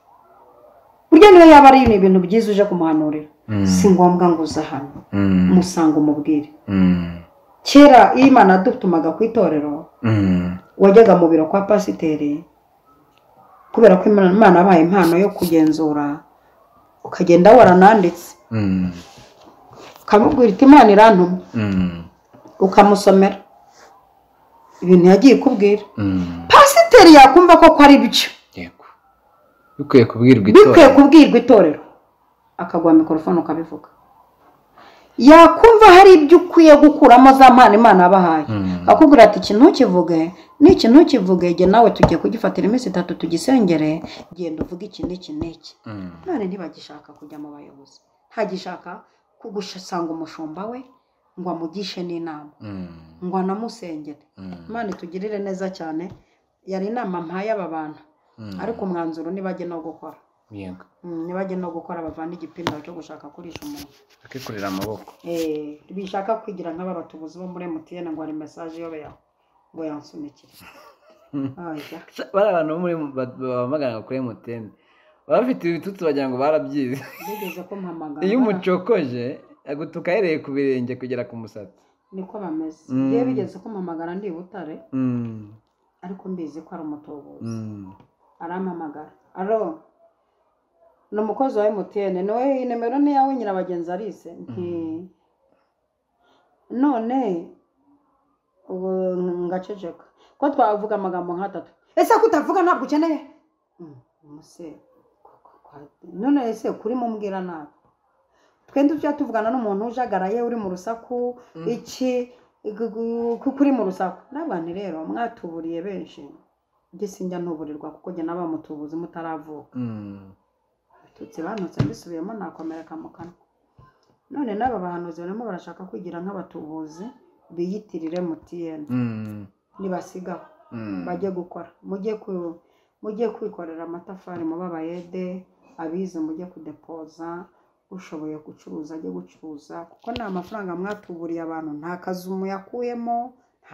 burya niyo yaba ari ibintu byiza uje kumuhanurira, si ngombwa ngo uza hano musanga umubwire. Kera iyo Imana yadutumaga ku itorero wajyaga mu biro kwa pasiteri, kubera ko Imana yabaye impano yo kugenzura, ukagenda warananditse ukamubwira iti Imana irantumye, ukamusomera ibintu yagiye kubwira. Pasiteri yakumva ko ari byo, bikwiye kubwirwa itorero, akagwa mikrofone ukabivuga. Yakumva hari ibyo ukwiye gukuramo za mpano Imana yabahaye, akubwira ati ikintu ntukivuge, n'ikintu ntukivuge, jye nawe tugiye kugifatira iminsi 3 tugisengere, genda uvuge iki n'iki n'iki. None ntibagishaka kujya mu bayobozi, ntagishaka kugusanga umushumba we ngo amugishe n'inama, ngo anamusengere. Imana itugirire neza cyane. Yari inama mpaye aba bantu, ariko umwanzuro nibajye no gukora. Nibajye no gukora bavana igipinda cyo gushaka kurisha umuntu, akikurira amaboko. Bishaka kwigira nk'aba batubuzi bo muri MTN ngo ari message yo beya ngo yansunikire. Bara abantu muri bamagana kuri MTN bafite ibitutsi bagira ngo barabyize. Bigeze ko mpamagana, iyo umucokoje agutuka yereye ku birenge kugera ku musatsi, niko bameze. Ye bigeze ko mpamagara ndi Butare, ariko mbizi ko ari umutobozi. Arampamagara, alo no mukozi wa MTN, nowe nimero ni yawe Nyirabagenzi Alice. None ubu ngaceceka ko twavuga amagambo nk'atatu. Ese kutavuga ntabwo ukeneye umuse, none ese kuri mumbwira nabi twende tujya tuvugana n'umuntu ujagaraye uri mu rusaku iki kuri mu rusaku. N'abantu rero mwatuburiye benshi, njye sinjya ntuburirwa kuko njye nabamutubuzi mutaravuka. Tutse banutse mbisubiyemo nakomereka mu kanwa. None n'aba bahanuzi barimo barashaka kwigira nk'abatubuzi biyitirire MTN. Nibasigaho bajye gukora, mujye kwikorera amatafari mu babayede, abize mujye kudepoza, ushoboye gucuruza ajye gucuruza, kuko nta mafaranga mwatuburiye abantu, nta kazumu yakuyemo,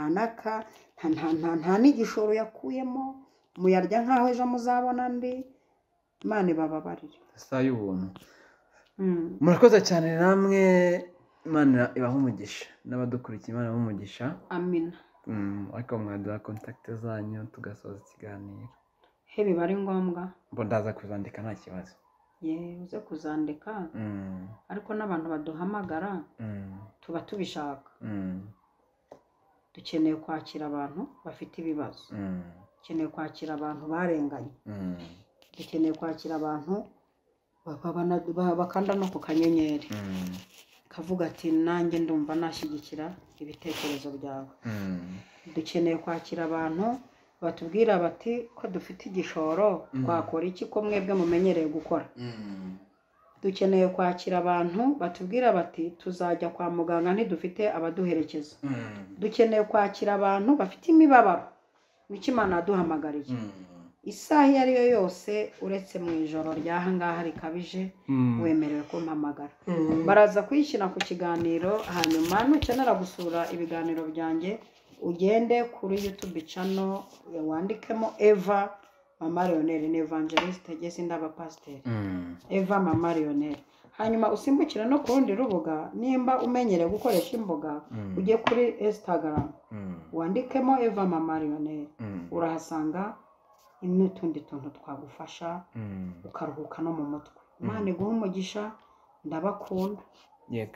nta n'igishoro yakuyemo, muyarya nkaho ejo muzabona ndi. Imana ibababarire. Saa y'ubuntu. Murakoze cyane namwe, Imana ibaha umugisha, n'abadukurikiye Imana ibaha umugisha. Amina. Ariko mwaduha contact zanyu tugasoza ikiganiro. He biba ari ngombwa mbo ndaza kuzandika nta kibazo. Uze kuzandika, ariko n'abantu baduhamagara tuba tubishaka. Dukeneye kwakira abantu bafite ibibazo, dukeneye kwakira abantu barenganye, dukeneye kwakira abantu bakanda no ku kanyenyeri kavuga ati nanjye ndumva nashyigikira ibitekerezo byawe. Dukeneye kwakira abantu batubwira bati ko dufite igishoro, twakora iki ko mwebwe mumenyereye gukora. dukeneye kwakira abantu batubwira bati tuzajya kwa muganga ntidufite abaduherekeza. Dukeneye kwakira abantu bafite imibabaro nicyo Imana yaduhamagariye. Isaha iyo ari yo yose uretse mu ijoro ry'aha ngaha rikabije wemerewe kumpamagara. Baraza kuyishyira ku kiganiro, hanyuma nukenera gusura ibiganiro byanjye ugende kuri YouTube channel wandikemo Eva Mama Lionel, ni evangeliste Jesse Ndaba pasteur. Eva Mama Lionel. Hanyuma usimbukira no ku rundi rubuga, nimba umenyere gukoresha imbuga ujye kuri Instagram wandikemo Eva Mama Lionel, urahasanga n'utundi tuntu twagufasha ukaruhuka no mu mutwe. Imana iguhe umugisha, ndabakunda. Yego.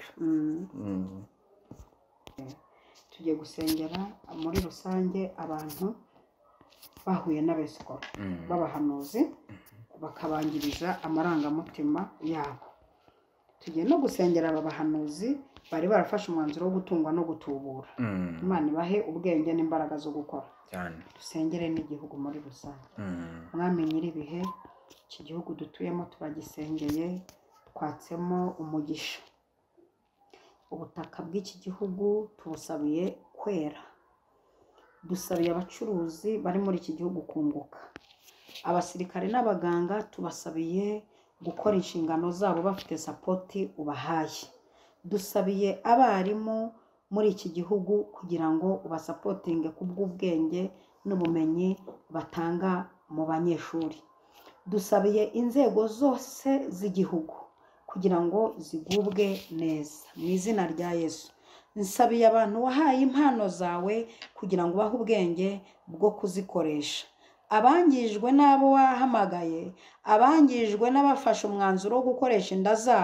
Tugiye gusengera muri rusange abantu bahuye n'abesikoro b'abahanuzi bakabangiriza amarangamutima yabo. Tugiye no gusengera aba bahanuzi bari barafashe umwanzuro wo gutungwa no gutubura. Imana ibahe ubwenge n'imbaraga zo gukora cyane. Dusengere n'igihugu muri rusange. Mwami nyir'ibihe, iki gihugu dutuyemo turagisengeye, twatsemo umugisha. Ubutaka bw'iki gihugu tubusabiye kwera. Dusabiye abacuruzi bari muri iki gihugu kunguka. Abasirikare n'abaganga tubasabiye gukora inshingano zabo bafite sapoti ubahaye. Dusabiye abarimu muri iki gihugu kugira ngo ubasapotinge kubw'ubwenge n'ubumenyi batanga mu banyeshuri. Dusabiye inzego zose z'igihugu kugira ngo zigubwe neza mu izina rya Yesu. Nsabiye abantu wahaye impano zawe kugira ngo bahe ubwenge bwo kuzikoresha. Abangijwe n'abo wahamagaye, abangijwe n'abafashe umwanzuro wo gukoresha inda zabo